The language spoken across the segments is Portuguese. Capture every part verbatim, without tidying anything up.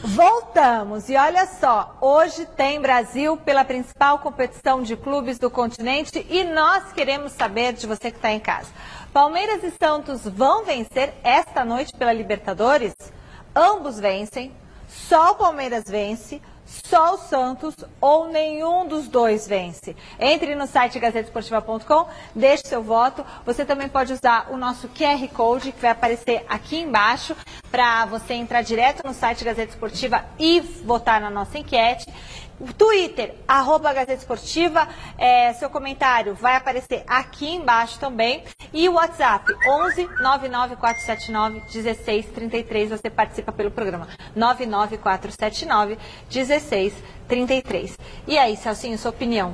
Voltamos e olha só, hoje tem Brasil pela principal competição de clubes do continente e nós queremos saber de você que está em casa. Palmeiras e Santos vão vencer esta noite pela Libertadores? Ambos vencem, só o Palmeiras vence, só o Santos ou nenhum dos dois vence. Entre no site gazeta esportiva ponto com, deixe seu voto. Você também pode usar o nosso Q R Code, que vai aparecer aqui embaixo, para você entrar direto no site Gazeta Esportiva e votar na nossa enquete. O Twitter, arroba Gazeta Esportiva, é, seu comentário vai aparecer aqui embaixo também. E o WhatsApp, onze nove nove quatro sete nove um seis três três, você participa pelo programa. nove nove quatro sete nove um seis três três. E aí, Celcinho, sua opinião?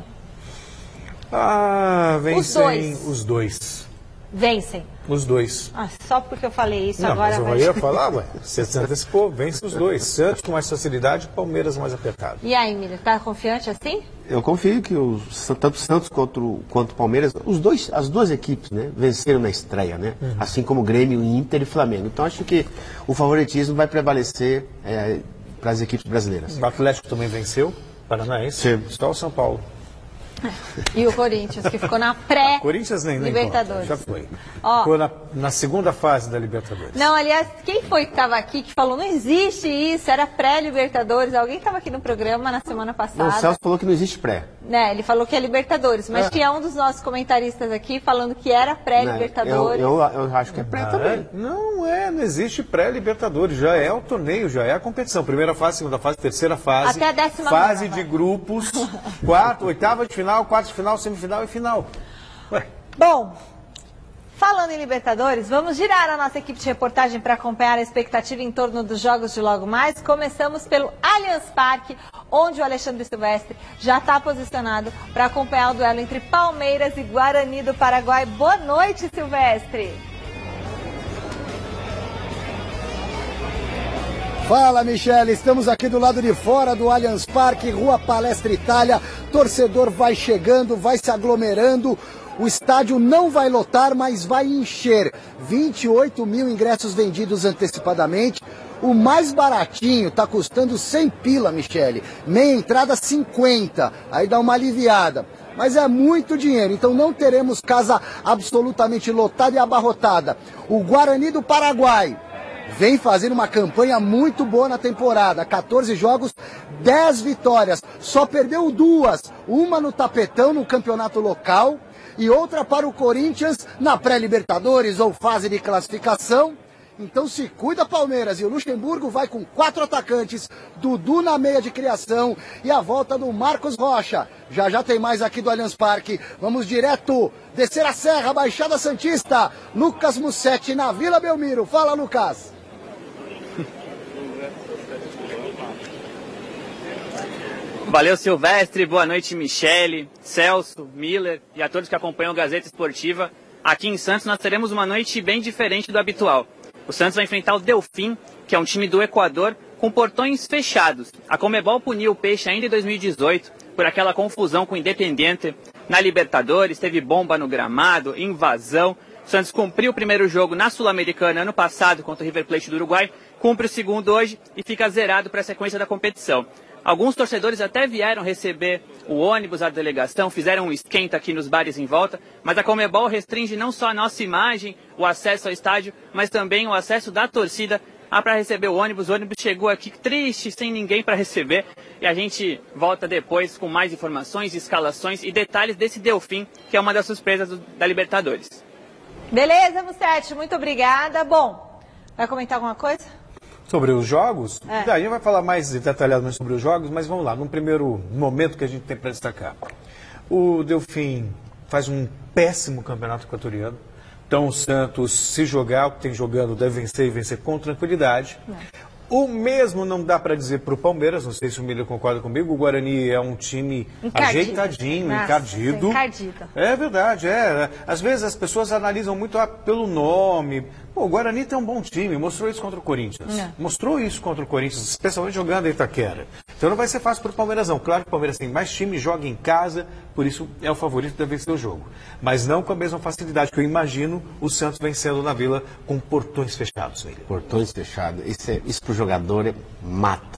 Ah, vencem os dois. Os dois. Vencem. Os dois. Ah, só porque eu falei isso não, agora... Mas eu ia falar, ué, você se antecipou, vence os dois. Santos com mais facilidade, Palmeiras mais apertado. E aí, Miriam, tá confiante assim? Eu confio que os, tanto Santos quanto, quanto Palmeiras, os dois, as duas equipes, né, venceram na estreia, né? Uhum. Assim como Grêmio, Inter e Flamengo. Então acho que o favoritismo vai prevalecer é, para as equipes brasileiras. O Atlético também venceu, Paranaense, Sim. Só o São Paulo. E o Corinthians, que ficou na pré-Libertadores. Já foi. Ó, ficou na, na segunda fase da Libertadores. Não, aliás, quem foi que estava aqui que falou, não existe isso, era pré-Libertadores? Alguém estava aqui no programa na semana passada. Não, o Celso falou que não existe pré. Né, ele falou que é Libertadores, mas é. tinha um dos nossos comentaristas aqui falando que era pré-Libertadores. Eu, eu, eu acho que é pré ah, também. É? Não é, não existe pré-Libertadores, já é o torneio, já é a competição. Primeira fase, segunda fase, terceira fase. Até a décima fase nova. de grupos, quarto, oitava de final, quarto de final, semifinal e final. Ué. Bom, falando em Libertadores, vamos girar a nossa equipe de reportagem para acompanhar a expectativa em torno dos jogos de logo mais. Começamos pelo Allianz Parque, onde o Alexandre Silvestre já está posicionado para acompanhar o duelo entre Palmeiras e Guarani do Paraguai. Boa noite, Silvestre! Fala, Michele, estamos aqui do lado de fora do Allianz Parque, Rua Palestra Itália. Torcedor vai chegando, vai se aglomerando. O estádio não vai lotar, mas vai encher. vinte e oito mil ingressos vendidos antecipadamente. O mais baratinho está custando cem pila, Michele. Meia entrada cinquenta. Aí dá uma aliviada. Mas é muito dinheiro, então não teremos casa absolutamente lotada e abarrotada. O Guarani do Paraguai vem fazendo uma campanha muito boa na temporada. quatorze jogos, dez vitórias. Só perdeu duas. Uma no tapetão, no campeonato local, e outra para o Corinthians na pré-Libertadores ou fase de classificação. Então se cuida, Palmeiras. E o Luxemburgo vai com quatro atacantes, Dudu na meia de criação e a volta do Marcos Rocha. Já já tem mais aqui do Allianz Parque. Vamos direto descer a Serra, Baixada Santista. Lucas Mussetti na Vila Belmiro. Fala, Lucas. Valeu, Silvestre, boa noite, Michele, Celso, Miller e a todos que acompanham a Gazeta Esportiva. Aqui em Santos nós teremos uma noite bem diferente do habitual. O Santos vai enfrentar o Delfim, que é um time do Equador, com portões fechados. A Conmebol puniu o Peixe ainda em dois mil e dezoito por aquela confusão com o Independiente na Libertadores, teve bomba no gramado, invasão. O Santos cumpriu o primeiro jogo na Sul-Americana ano passado contra o River Plate do Uruguai, cumpre o segundo hoje e fica zerado para a sequência da competição. Alguns torcedores até vieram receber o ônibus, a delegação, fizeram um esquenta aqui nos bares em volta, mas a Conmebol restringe não só a nossa imagem, o acesso ao estádio, mas também o acesso da torcida para receber o ônibus. O ônibus chegou aqui triste, sem ninguém para receber, e a gente volta depois com mais informações, escalações e detalhes desse Delfim, que é uma das surpresas do, da Libertadores. Beleza, Mussetti, muito obrigada. Bom, vai comentar alguma coisa? Sobre os jogos? É. A gente vai falar mais detalhadamente sobre os jogos, mas vamos lá, num primeiro momento que a gente tem para destacar. O Delfim faz um péssimo campeonato equatoriano. Então o Santos, se jogar o que tem jogando, deve vencer e vencer com tranquilidade. É. O mesmo não dá para dizer para o Palmeiras, não sei se o Miller concorda comigo, o Guarani é um time encardido. ajeitadinho, Nossa, encardido. encardido. É verdade, é. Às vezes as pessoas analisam muito ah, pelo nome. Pô, o Guarani tem um bom time, mostrou isso contra o Corinthians. É. Mostrou isso contra o Corinthians, especialmente jogando em Itaquera. Então não vai ser fácil para o Palmeiras, não. Claro que o Palmeiras tem mais time, joga em casa, por isso é o favorito de vencer o jogo. Mas não com a mesma facilidade que eu imagino o Santos vencendo na Vila com portões fechados. Nele. Portões fechados. Isso, é, isso para o jogador é mata.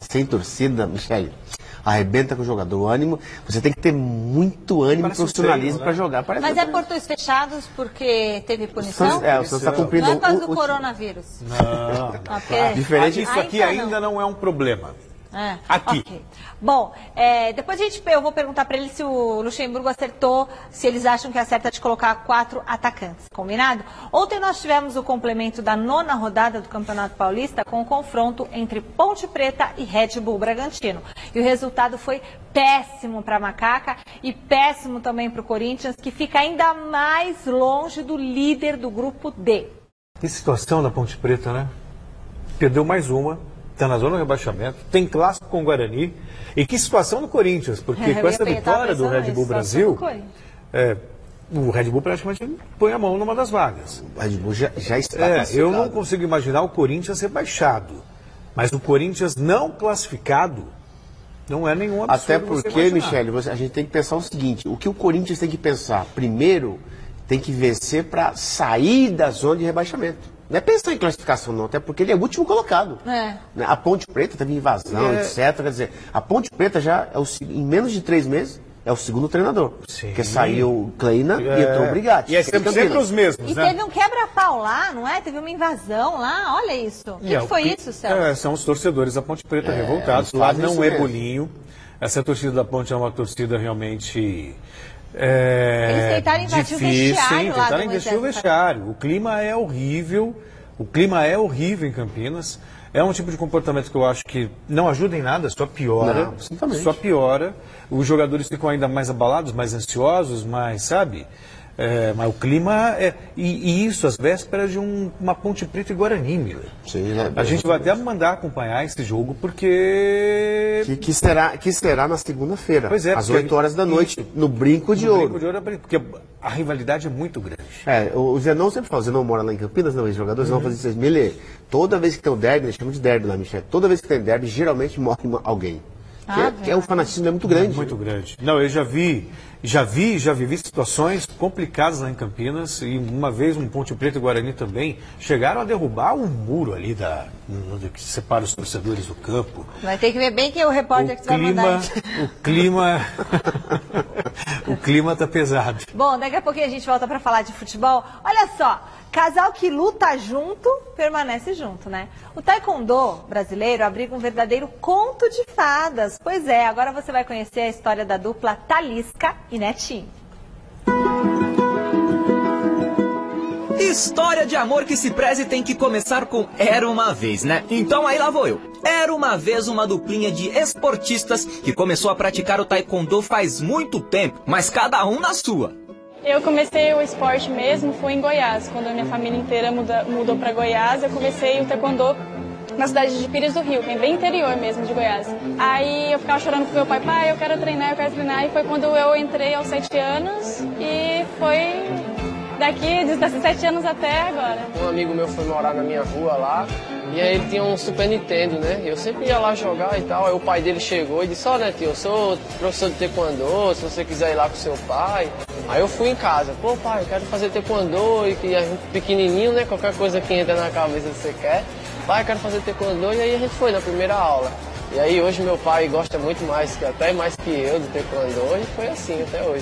sem torcida, Michele, arrebenta com o jogador. O ânimo, você tem que ter muito ânimo e profissionalismo, né, para jogar. Parece Mas é portões fechados porque teve punição? É, você está cumprindo... Não é por causa o, do o, coronavírus? Não, Ah, porque... diferente. Isso aqui ainda, ainda não. não é um problema. É. Aqui. Okay. Bom, é, depois a gente, eu vou perguntar para ele se o Luxemburgo acertou, se eles acham que acerta de colocar quatro atacantes, combinado? Ontem nós tivemos o complemento da nona rodada do Campeonato Paulista com o confronto entre Ponte Preta e Red Bull Bragantino. E o resultado foi péssimo para a Macaca e péssimo também para o Corinthians, que fica ainda mais longe do líder do grupo D. Que situação da Ponte Preta, né? Perdeu mais uma. Está na zona de rebaixamento, tem clássico com o Guarani. E que situação do Corinthians, porque com essa vitória do Red Bull Brasil, é, o Red Bull praticamente põe a mão numa das vagas. O Red Bull já, já está é, classificado. Eu não consigo imaginar o Corinthians rebaixado, mas o Corinthians não classificado não é nenhum absurdo. Até porque, Michele, a gente tem que pensar o seguinte, o que o Corinthians tem que pensar? Primeiro, tem que vencer para sair da zona de rebaixamento. Não é pensar em classificação, não, até porque ele é o último colocado. É. A Ponte Preta teve invasão, é. etcétera. Quer dizer, a Ponte Preta já, é o, em menos de três meses, é o segundo treinador. Sim. Porque saiu Kleina é. e entrou o Brigatti. E é sempre, sempre os mesmos, e né? teve um quebra-pau lá, não é? Teve uma invasão lá, olha isso. O que, é, que foi que, isso, Celso? É, são os torcedores da Ponte Preta é, revoltados. Lá não é bolinho. Essa torcida da Ponte é uma torcida realmente... É, Eles tentaram invadir difícil, o vestiário hein? lá. Tentaram investir o vestiário. O clima é horrível. O clima é horrível em Campinas. É um tipo de comportamento que eu acho que não ajuda em nada, só piora. Não, só piora. Os jogadores ficam ainda mais abalados, mais ansiosos, mais, sabe? É, mas o clima é... E, e isso às vésperas de um, uma Ponte Preta e Guarani, meu. Sim, é, a gente vai até mandar acompanhar esse jogo, porque... Que, que, será, que será na segunda-feira, é, às oito horas da noite, isso, no Brinco de no Ouro. Brinco de Ouro, porque a rivalidade é muito grande. É, o Zenon sempre fala, o Zenon mora lá em Campinas, não, os jogadores uhum. vão fazer isso. Mele, toda vez que tem o derby, nós chamamos de derby lá, Michel, toda vez que tem derby, geralmente morre alguém. Ah, que, é, que é o fanatismo é muito grande. Muito grande. Não, eu já vi, já vi, já vivi situações complicadas lá em Campinas e uma vez um Ponte Preta e Guarani também chegaram a derrubar um muro ali da, no, que separa os torcedores do campo. Vai ter que ver bem quem é o repórter o que clima, vai mandar. O clima, o clima tá pesado. Bom, daqui a pouquinho a gente volta para falar de futebol. Olha só. Casal que luta junto, permanece junto, né? O taekwondo brasileiro abriga um verdadeiro conto de fadas. Pois é, agora você vai conhecer a história da dupla Talisca e Netinho. História de amor que se preze tem que começar com Era Uma Vez, né? Então aí lá vou eu. Era uma vez uma duplinha de esportistas que começou a praticar o taekwondo faz muito tempo, mas cada um na sua. Eu comecei o esporte mesmo, foi em Goiás. Quando a minha família inteira muda, mudou para Goiás, eu comecei o taekwondo na cidade de Pires do Rio, que é bem interior mesmo de Goiás. Aí eu ficava chorando com meu pai, pai, eu quero treinar, eu quero treinar. E foi quando eu entrei aos sete anos e foi daqui, desses sete anos até agora. Um amigo meu foi morar na minha rua lá, e aí ele tinha um Super Nintendo, né? Eu sempre ia lá jogar e tal. Aí o pai dele chegou e disse, ó, Netinho, eu sou professor de taekwondo, se você quiser ir lá com seu pai. Aí eu fui em casa, pô pai, eu quero fazer taekwondo, e que a gente pequenininho, né? Qualquer coisa que entra na cabeça você quer. Pai, eu quero fazer taekwondo, e aí a gente foi na primeira aula. E aí hoje meu pai gosta muito mais, até mais que eu, do taekwondo, e foi assim até hoje.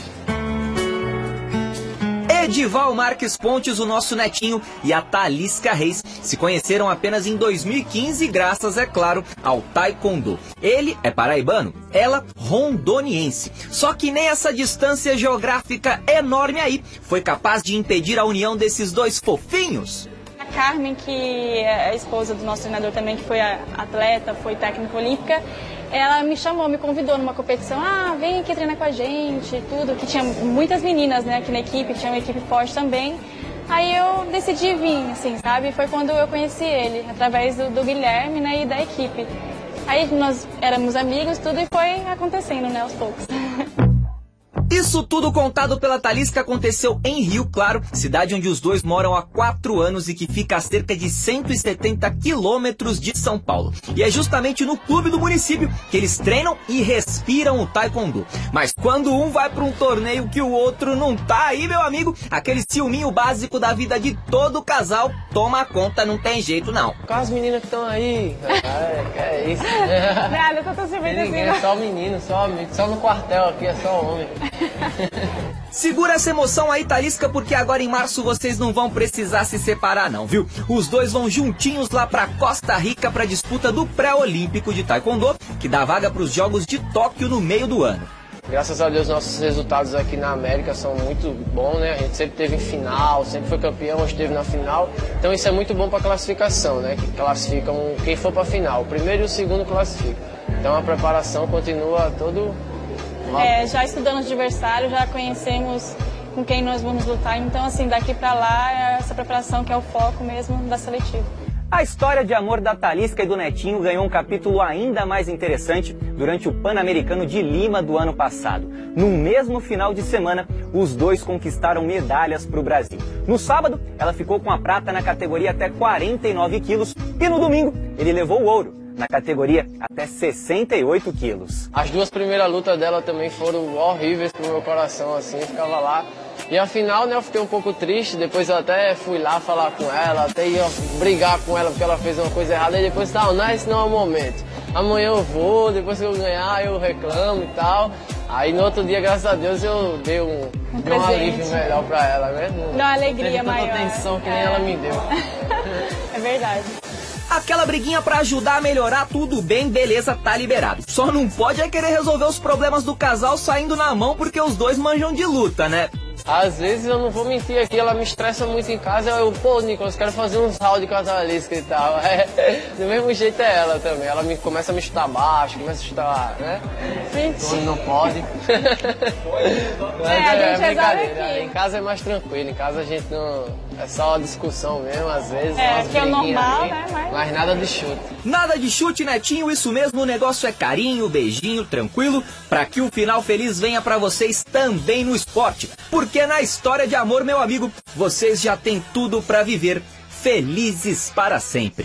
Edival Marques Pontes, o nosso netinho, e a Talisca Reis se conheceram apenas em dois mil e quinze, graças, é claro, ao taekwondo. Ele é paraibano, ela rondoniense. Só que nem essa distância geográfica enorme aí foi capaz de impedir a união desses dois fofinhos. A Carmen, que é a esposa do nosso treinador também, que foi atleta, foi técnica olímpica, ela me chamou, me convidou numa competição, ah, vem aqui treinar com a gente, tudo, que tinha muitas meninas, né, aqui na equipe, tinha uma equipe forte também. Aí eu decidi vir, assim, sabe, foi quando eu conheci ele, através do, do Guilherme, né, e da equipe. Aí nós éramos amigos, tudo, e foi acontecendo, né, aos poucos. E Isso tudo contado pela Talisca aconteceu em Rio Claro, cidade onde os dois moram há quatro anos e que fica a cerca de cento e setenta quilômetros de São Paulo. E é justamente no clube do município que eles treinam e respiram o taekwondo. Mas quando um vai para um torneio que o outro não tá aí, meu amigo, aquele ciúminho básico da vida de todo casal toma conta, não tem jeito não. Quais as meninas que estão aí? É, que é isso? Nada, eu tô servindo assim. Ninguém, é só menino, só, só no quartel aqui, é só homem. Segura essa emoção aí, Talisca, porque agora em março vocês não vão precisar se separar não, viu? Os dois vão juntinhos lá pra Costa Rica pra disputa do pré-olímpico de taekwondo, que dá vaga pros Jogos de Tóquio no meio do ano. Graças a Deus, nossos resultados aqui na América são muito bons, né? A gente sempre teve em final, sempre foi campeão, esteve na final. Então isso é muito bom para classificação, né? Que classificam quem for para a final. O primeiro e o segundo classificam. Então a preparação continua todo... É, já estudando os adversários, já conhecemos com quem nós vamos lutar. Então, assim, daqui para lá, é essa preparação que é o foco mesmo da seletiva. A história de amor da Talisca e do Netinho ganhou um capítulo ainda mais interessante durante o Pan-Americano de Lima do ano passado. No mesmo final de semana, os dois conquistaram medalhas para o Brasil. No sábado, ela ficou com a prata na categoria até quarenta e nove quilos e no domingo, ele levou o ouro na categoria até sessenta e oito quilos. As duas primeiras lutas dela também foram horríveis pro meu coração, assim, eu ficava lá. E afinal, né, eu fiquei um pouco triste, depois eu até fui lá falar com ela, até ia brigar com ela porque ela fez uma coisa errada, e depois, não, não, esse não é o momento. Amanhã eu vou, depois que eu ganhar eu reclamo e tal. Aí no outro dia, graças a Deus, eu dei um, um, dei um alívio melhor pra ela, né? Não, uma alegria não teve maior. tanta atenção que nem é. ela me deu. É verdade. Aquela briguinha pra ajudar a melhorar, tudo bem, beleza, tá liberado. Só não pode é querer resolver os problemas do casal saindo na mão porque os dois manjam de luta, né? Às vezes eu não vou mentir aqui, ela me estressa muito em casa, eu, pô, Nicolas, quero fazer uns round com a Talisca e tal. É, do mesmo jeito é ela também, ela me, começa a me chutar baixo, começa a chutar, né? Quando não pode. Mas É, a é, gente é brincadeira, resolve aqui. em casa é mais tranquilo, em casa a gente não... É só discussão mesmo, às vezes. É, umas que é o briguinhas normal, ali, né, mas- mas nada de chute. Nada de chute, Netinho, isso mesmo, o negócio é carinho, beijinho, tranquilo, pra que o final feliz venha pra vocês também no esporte. Porque na história de amor, meu amigo, vocês já têm tudo pra viver felizes para sempre.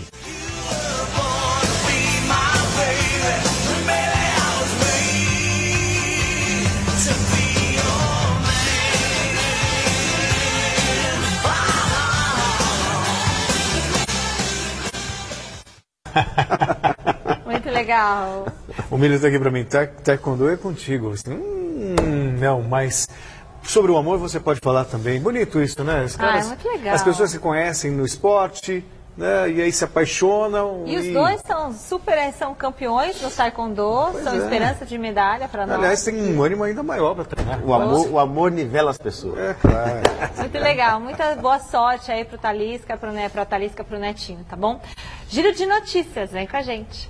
Muito legal. O Miles está aqui para mim, Ta- taekwondo é contigo. Assim, hum, não, mas sobre o amor você pode falar também. Bonito isso, né? Os Ah, é muito legal. As pessoas se conhecem no esporte, né? E aí se apaixonam. E os dois são super, são campeões no taekwondo, Pois são é. esperança de medalha para nós. Aliás, tem um ânimo ainda maior para treinar. O amor, o amor nivela as pessoas. É claro. Muito legal, muita boa sorte aí pro Talisca, pro, né, pra Talisca, pro Netinho, tá bom? Giro de notícias, vem com a gente.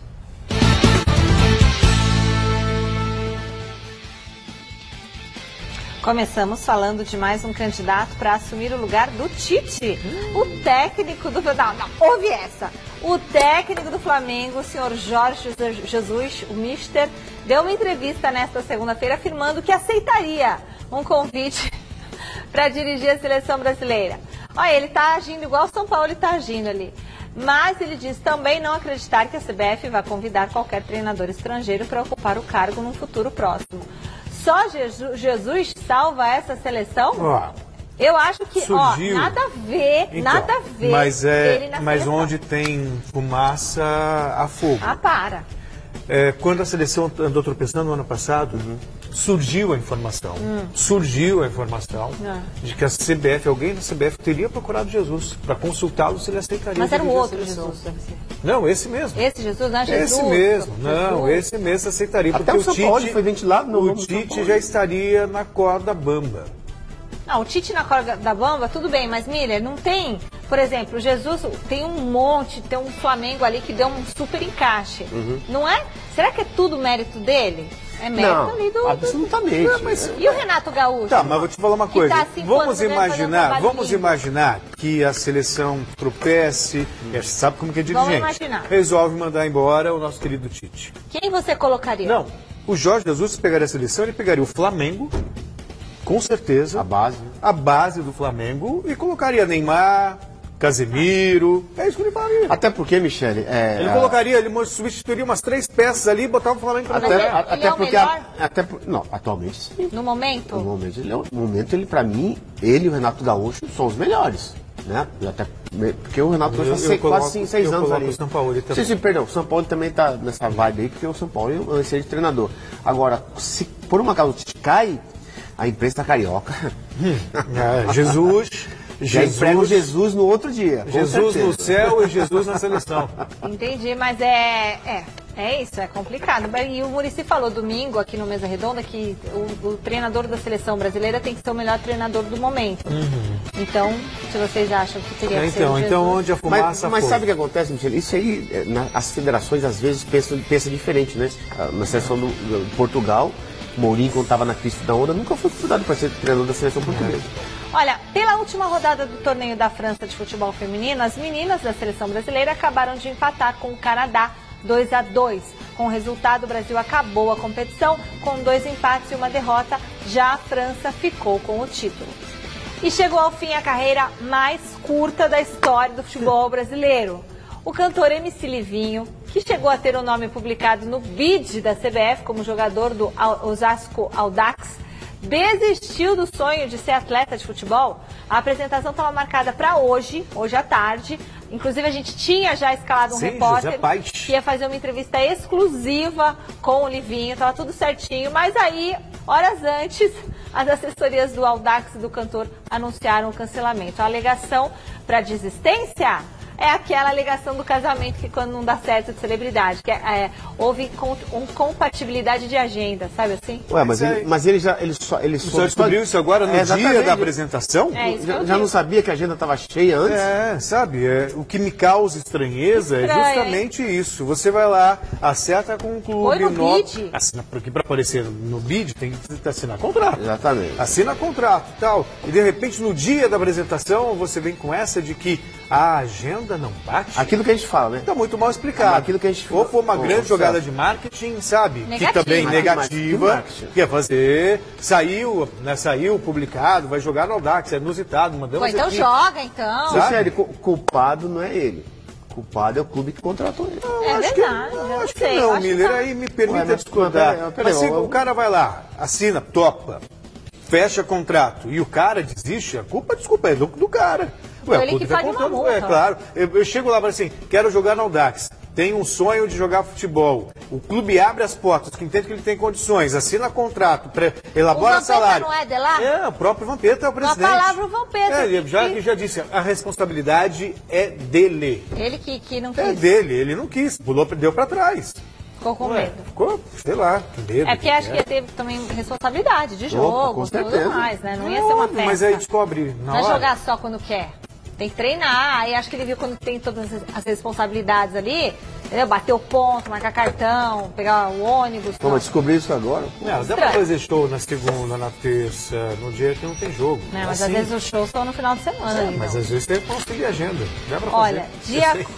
Começamos falando de mais um candidato para assumir o lugar do Tite. O técnico do... Não, não, ouve essa. O técnico do Flamengo, o senhor Jorge Jesus, o Mister, deu uma entrevista nesta segunda-feira afirmando que aceitaria um convite para dirigir a seleção brasileira. Olha, ele está agindo igual o São Paulo está agindo ali. Mas ele diz também não acreditar que a C B F vai convidar qualquer treinador estrangeiro para ocupar o cargo num futuro próximo. Só Jesus, Jesus salva essa seleção? Ó, Eu acho que, surgiu. ó, nada a ver, então, nada a ver mas ele é, na mas seleção. onde tem fumaça, há fogo. Ah, para. É, quando a seleção andou tropeçando no ano passado, surgiu a informação, Hum. surgiu a informação Ah. de que a C B F, alguém da C B F teria procurado Jesus para consultá-lo se ele aceitaria. Mas era um dirigir a outro seleção. Jesus, deve ser. Não, esse mesmo. Esse Jesus, não é Jesus? Esse mesmo, não, Jesus. esse mesmo aceitaria. Até Porque o São Tite, Paulo foi ventilado no o nome do São Tite Paulo. já estaria na corda bamba. Não, o Tite na corda da bamba, tudo bem, mas Miller, não tem, por exemplo, o Jesus tem um monte, tem um Flamengo ali que deu um super encaixe, não é? Será que é tudo mérito dele? É mérito Não, ali do... absolutamente. Não, mas- E o Renato Gaúcho? Tá, mas vou te falar uma Que coisa. tá há cinco Vamos anos, né, fazendo um imaginar, trabalho vamos lindo. imaginar que a seleção tropece, é, sabe como que é Vamos dirigente. imaginar. Resolve mandar embora o nosso querido Tite. Quem você colocaria? Não, o Jorge Jesus pegaria a seleção, ele pegaria o Flamengo, com certeza, A base. a base do Flamengo e colocaria Neymar, Casemiro, é isso que ele faria. Até porque, Michele... É, Ele a- colocaria, ele substituiria umas três peças ali e botava o Flamengo pra Até, Mas ele- jogar. a- até ele é o porque... melhor? A, até, por- não, atualmente sim. No momento? No momento, ele, é o- no momento, ele, pra mim, ele e o Renato Gaúcho são os melhores. Né? Eu até, porque o Renato Gaúcho Eu- faz eu seis- coloco- quase cinco, seis eu anos coloco ali. o Sampaoli também. Sim, sim, perdão. O São Paulo também tá nessa vibe aí, porque o São Paulo é um excelente treinador. Agora, se por uma causa cai, a imprensa carioca É, Jesus, já emprega o Jesus, Jesus no outro dia. com Jesus no certeza. céu e Jesus na seleção. Entendi, mas é, é, é isso, é complicado. E o Muricy falou domingo aqui no Mesa Redonda que o, o treinador da seleção brasileira tem que ser o melhor treinador do momento. Então, se vocês acham que teria É, que ser o então, Jesus... então onde a Mas, fumaça mas foi? sabe o que acontece, Michele? Isso aí, é, na- as federações às vezes pensam, pensam diferente, né? Ah, Na seleção do, do Portugal, o Mourinho, quando estava na crista da onda, nunca foi convidado para ser treinador da seleção portuguesa. Olha, pela última rodada do torneio da França de futebol feminino, as meninas da seleção brasileira acabaram de empatar com o Canadá dois a dois. Com o resultado, o Brasil acabou a competição com dois empates e uma derrota. Já a França ficou com o título. E chegou ao fim a carreira mais curta da história do futebol brasileiro. O cantor M C Livinho, que chegou a ter o nome publicado no bid da C B F como jogador do Al- Osasco Audax, desistiu do sonho de ser atleta de futebol. A apresentação estava marcada para hoje, hoje à tarde. Inclusive, a gente tinha já escalado um Sim, repórter José Paes. que ia fazer uma entrevista exclusiva com o Livinho. Estava tudo certinho, mas aí, horas antes, as assessorias do Audax e do cantor anunciaram o cancelamento. A alegação para desistência é aquela alegação do casamento que quando não dá certo de celebridade, que é, é, houve com, um compatibilidade de agenda, sabe assim? Ué, mas Mas ele, aí- mas ele já... Ele só, ele Só descobriu isso agora no É, dia exatamente. da apresentação? É isso que Já, eu já não digo. sabia que a agenda estava cheia antes? É, sabe, é, o que me causa estranheza Estranho, é justamente isso. Você vai lá, acerta com um clube... Foi no no- bid? Assina, porque para aparecer no bid tem que assinar contrato. Exatamente. Assina contrato e tal. E de repente no dia da apresentação você vem com essa de que a agenda não bate. Aquilo que a gente fala, né? Está muito mal explicado. Aquilo que a gente- Ou foi uma Ô, grande Celso. jogada de marketing, sabe? Negativa. Que também Mas- negativa. mas- que marketing? Que é fazer. Saiu, né, saiu publicado, vai jogar no Audax, é inusitado, mandamos Pô, então aqui. joga, então. Sabe? Michele, cu- culpado não é ele. Culpado é o clube que contratou ele. Eu É acho verdade, que, eu eu não acho que sei, eu não, acho que Miller, tá. aí me permita Ué, mas- discordar. mas peraí, Mas se eu- o cara vai lá, assina, topa, fecha contrato e o cara desiste, a culpa, desculpa, é do, do cara. Ué, Ele o clube que tá paga uma contando, multa. é claro. Eu, eu chego lá e falo assim, quero jogar no Audax. Tem um sonho de jogar futebol. O clube abre as portas, que entende que ele tem condições, assina contrato, pré- elabora O Vampeta salário. não é de lá? É, o próprio Vampeta é o presidente. palavra, o Vampeta, É, ele que- já, que- ele já disse, a responsabilidade é dele. Ele que, que não É quis, dele, ele não quis, pulou, deu pra trás. ficou com Ué, medo. ficou, sei lá, que medo. É porque acho que é. ia ter também responsabilidade de jogo, com tudo certeza. mais, né? Não ia É ser uma óbvio, festa. mas aí descobre na Não é hora. jogar só quando quer. Tem que treinar. Aí acho que ele viu quando tem todas as- as responsabilidades ali, entendeu? Bater o ponto, marcar cartão, pegar o ônibus. Como não. descobrir isso agora? Não, dá Estranho. pra fazer show na segunda, na terça, no dia que não tem jogo. Né, É mas assim. às vezes os shows são no final de semana. É, ali, mas não. às vezes tem que conciliar agenda. Dá pra fazer. Olha, de, Eu a- sei.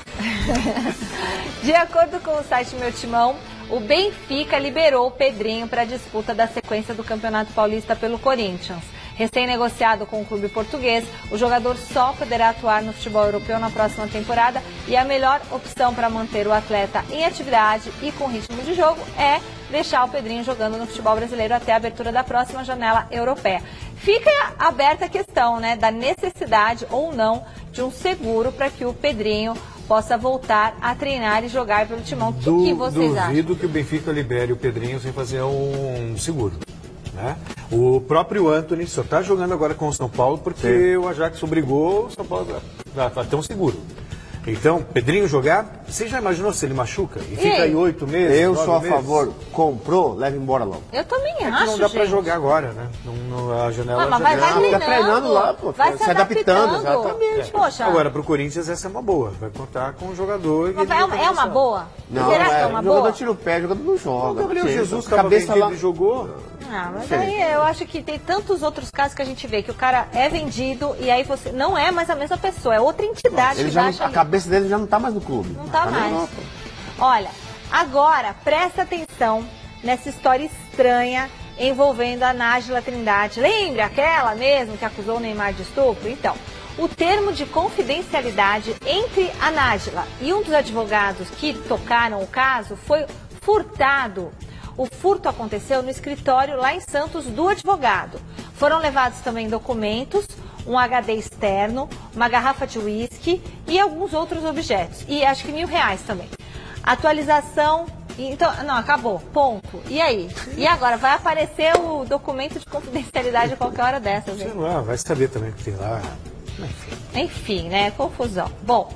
de acordo com o site Meu Timão, o Benfica liberou o Pedrinho para a disputa da sequência do Campeonato Paulista pelo Corinthians. Recém-negociado com o clube português, o jogador só poderá atuar no futebol europeu na próxima temporada e a melhor opção para manter o atleta em atividade e com ritmo de jogo é deixar o Pedrinho jogando no futebol brasileiro até a abertura da próxima janela europeia. Fica aberta a questão, né, da necessidade ou não de um seguro para que o Pedrinho possa voltar a treinar e jogar pelo Timão. O que, Du- que vocês acham? duvido que o Benfica libere o Pedrinho sem fazer um seguro. Né? O próprio Antony só está jogando agora com o São Paulo porque o Ajax obrigou o São Paulo a, a ter um seguro. Então, Pedrinho jogar, você já imaginou se ele machuca? E fica aí oito meses, Eu nove sou a meses? favor. Comprou, leva embora logo. Eu também É que acho, não dá pra gente. jogar agora, né? Não, não- a janela Ah, mas já vai, vai Não, treinando. fica treinando lá, pô, vai fica se se adaptando, adaptando. exatamente. Poxa, Agora, pro Corinthians essa é uma boa. Vai contar com um jogador... que mas é uma, é uma boa? Não, Será é, que é o uma jogador boa? tira o pé, o jogador não joga. O Gabriel Não sei, Jesus estava cabeça vendido lá. e jogou. Ah, mas Diferente. aí eu acho que tem tantos outros casos que a gente vê que o cara é vendido e aí você não é mais a mesma pessoa, é outra entidade Ele que já não- baixa a ali. cabeça dele já não tá mais no clube. Não tá na mais. Europa. Olha, agora presta atenção nessa história estranha envolvendo a Nájila Trindade. Lembra aquela mesmo que acusou o Neymar de estupro? Então, o termo de confidencialidade entre a Nájila e um dos advogados que tocaram o caso foi furtado. O furto aconteceu no escritório lá em Santos do advogado. Foram levados também documentos, um H D externo, uma garrafa de uísque e alguns outros objetos. E acho que mil reais também. Atualização... Então, não, acabou, ponto. E aí? E agora? Vai aparecer o documento de confidencialidade a qualquer hora dessas, hein? Sei lá, vai saber também o que tem lá. Enfim. Enfim, né? Confusão. Bom,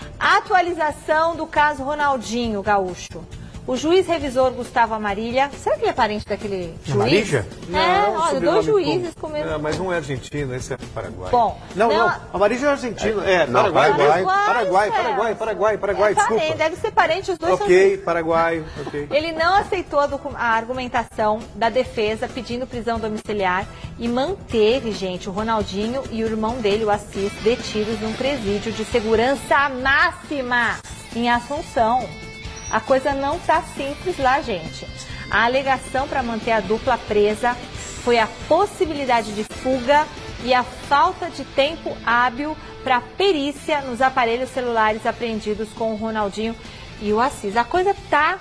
atualização do caso Ronaldinho Gaúcho. O juiz revisor Gustavo Amarília, será que ele é parente daquele juiz? Amarília? É, olha, dois juízes com o mesmo... Não, mas um é argentino, esse é paraguai. Bom, não, não, não, Amarília é argentino. É, não, Paraguai, Paraguai, Paraguai, é. Paraguai, Paraguai, Paraguai, É desculpa. parente, deve ser parente, os dois Ok, são... Paraguai, ok. Ele não aceitou a, docu- a argumentação da defesa pedindo prisão domiciliar e manteve, gente, o Ronaldinho e o irmão dele, o Assis, detidos num presídio de segurança máxima em Assunção. A coisa não tá simples lá, gente. A alegação para manter a dupla presa foi a possibilidade de fuga e a falta de tempo hábil para perícia nos aparelhos celulares apreendidos com o Ronaldinho e o Assis. A coisa tá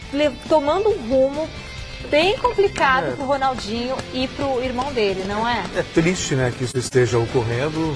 tomando um rumo bem complicado É. pro Ronaldinho e pro irmão dele, não é? É triste, né, que isso esteja ocorrendo.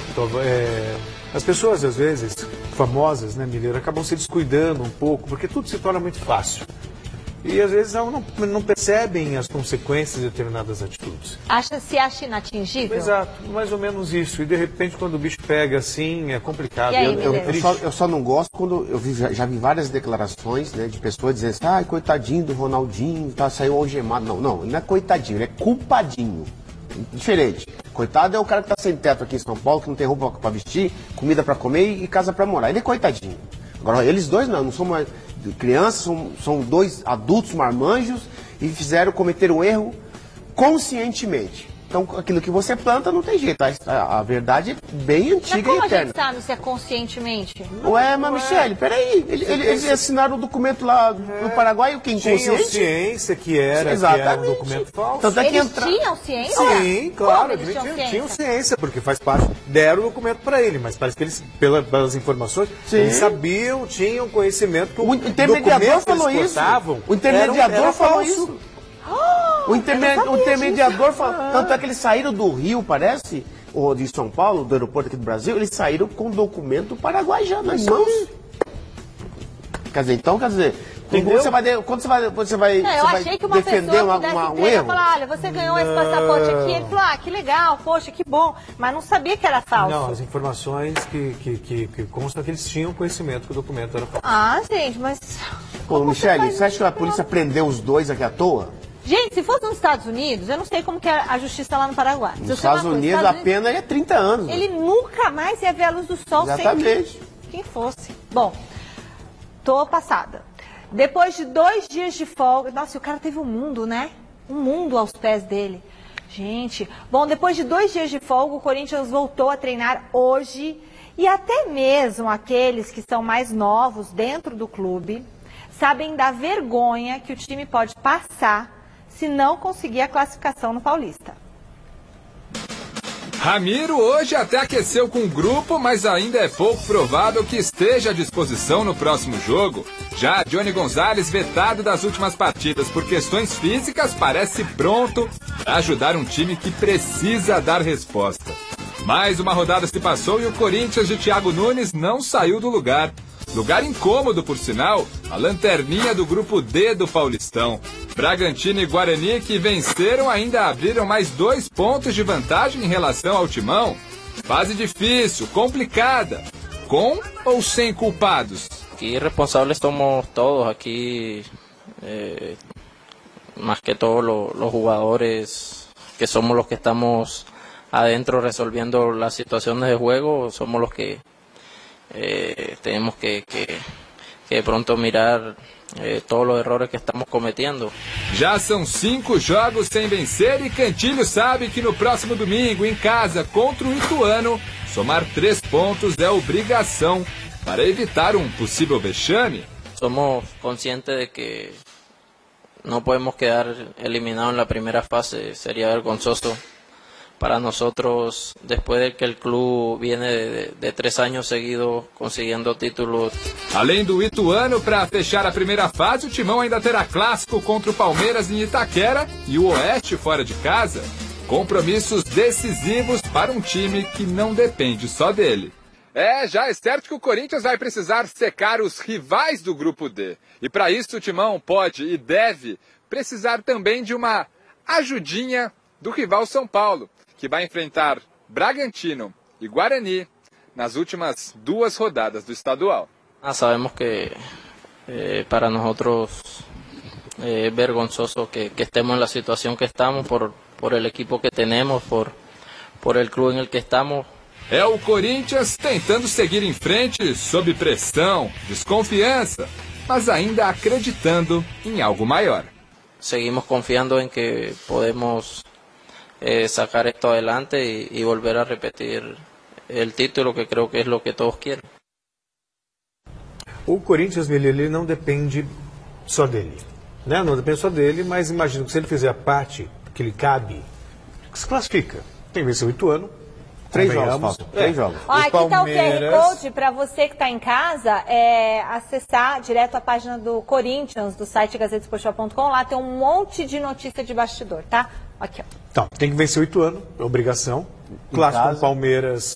É, as pessoas, às vezes, famosas, né, Mineiro, acabam se descuidando um pouco, porque tudo se torna muito fácil. E, às vezes, não, não percebem as consequências de determinadas atitudes. Acha, se acha inatingível? Exato, mais ou menos isso. E, de repente, quando o bicho pega assim, é complicado. E aí, Eu, eu- Mineiro? eu só, eu só não gosto quando eu vi- já, já vi várias declarações, né, de pessoas dizendo assim, ai, coitadinho do Ronaldinho, tá, saiu algemado. Não, não, ele não é coitadinho, ele é culpadinho. Diferente. Coitado é o cara que tá sem teto aqui em São Paulo, que não tem roupa pra vestir, comida pra comer e casa pra morar. Ele é coitadinho. Agora, eles dois não, não são mais crianças, são, são dois adultos marmanjos e fizeram cometer um erro conscientemente. Então, aquilo que você planta não tem jeito. A, a verdade é bem Mas antiga como e a gente eterna. sabe se é conscientemente? Ué, mas Michele, peraí. Ele- ele- Eles assinaram o documento lá no Paraguai, o que? Tinham Inconsciente? ciência que era, que era um Exatamente. documento falso. Tanto é que Eles entra... tinham ciência? Sim, claro, Como eles eles tinham tinham, ciência? tinham ciência, porque faz parte, deram o documento para ele, mas parece que eles, pela- pelas informações, Sim. eles sabiam, tinham conhecimento que o, O intermediador documento que falou eles isso. portavam O intermediador era- era falou falso. isso. O, interme- o intermediador falou. Tanto é que eles saíram do Rio, parece, ou de São Paulo, do aeroporto aqui do Brasil, eles saíram com documento paraguai já nas mãos. Quer dizer, então, quer dizer, quando Entendeu? você vai, de- quando você vai, você vai, Não, eu você vai achei que uma defender pessoa uma, pudesse uma- um entregar e erro. falar, olha, você ganhou esse passaporte aqui. Ele falou, ah, que legal, poxa, que bom. Mas não sabia que era falso. Não, as informações que, que, que, que constam que eles tinham conhecimento que o documento era falso. Ah, gente, mas... Pô, como Michele, faz você acha que a isso? polícia prendeu os dois aqui à toa? Gente, se fosse nos Estados Unidos, eu não sei como que é a justiça lá no Paraguai. Se eu Nos sei uma Estados coisa, Unidos Estados a pena é trinta anos. Ele nunca mais ia ver a luz do sol Exatamente. sem que quem fosse. Bom, tô passada. Depois de dois dias de folga... Nossa, e o cara teve um mundo, né? Um mundo aos pés dele. Gente, bom, depois de dois dias de folga, o Corinthians voltou a treinar hoje. E até mesmo aqueles que são mais novos dentro do clube sabem da vergonha que o time pode passar se não conseguir a classificação no Paulista. Ramiro hoje até aqueceu com o grupo, mas ainda é pouco provável que esteja à disposição no próximo jogo. Já Johnny Gonzalez, vetado das últimas partidas por questões físicas, parece pronto para ajudar um time que precisa dar resposta. Mais uma rodada se passou e o Corinthians de Thiago Nunes não saiu do lugar. Lugar incômodo, por sinal, a lanterninha do grupo D do Paulistão. Bragantino e Guarani, que venceram, ainda abriram mais dois pontos de vantagem em relação ao Timão. Fase difícil, complicada. Com ou sem culpados? Aquí responsables somos todos, aquí eh, más que todos lo- los jugadores que somos los que estamos adentro resolviendo las situaciones de juego, somos los que eh, tenemos que, que, que de pronto mirar eh, todos los errores que estamos cometiendo. Já são cinco jogos sem vencer e Cantilho sabe que no próximo domingo, em casa, contra o Ituano, somar três pontos é obrigação para evitar um possível vexame. Somos conscientes de que no podemos quedar eliminados en la primera fase, sería vergonzoso para nosotros después de que el club viene de, de, de tres años seguidos consiguiendo títulos. Além do Ituano, para fechar a primeira fase, o Timão ainda terá clássico contra o Palmeiras em Itaquera e o Oeste fora de casa. Compromissos decisivos para um time que não depende só dele. É, já é certo que o Corinthians vai precisar secar os rivais do Grupo D. E para isso o Timão pode e deve precisar também de uma ajudinha do rival São Paulo, que vai enfrentar Bragantino e Guarani nas últimas duas rodadas do estadual. Ah, sabemos que eh, para nosotros eh, es vergonzoso que, que estemos en la situación que estamos por, por el equipo que tenemos, por, por el club en el que estamos. É o Corinthians tentando seguir em frente sob pressão, desconfiança, mas ainda acreditando em algo maior. Seguimos confiando en que podemos eh, sacar esto adelante y, y volver a repetir el título, que creo que es lo que todos quieren. O Corinthians, ele não depende só dele, né? Não depende só dele, mas imagino que se ele fizer a parte que lhe cabe, se classifica. Tem que vencer o Ituano. Três jogos, faltam. Três É. jogos. Ó, aqui está o Q R Palmeiras. Code para você que está em casa é, acessar direto a página do Corinthians, do site gazeta esportiva ponto com. Lá tem um monte de notícia de bastidor, tá? Aqui, ó. Então, tem que vencer o Ituano, é obrigação. Clássico com o Palmeiras,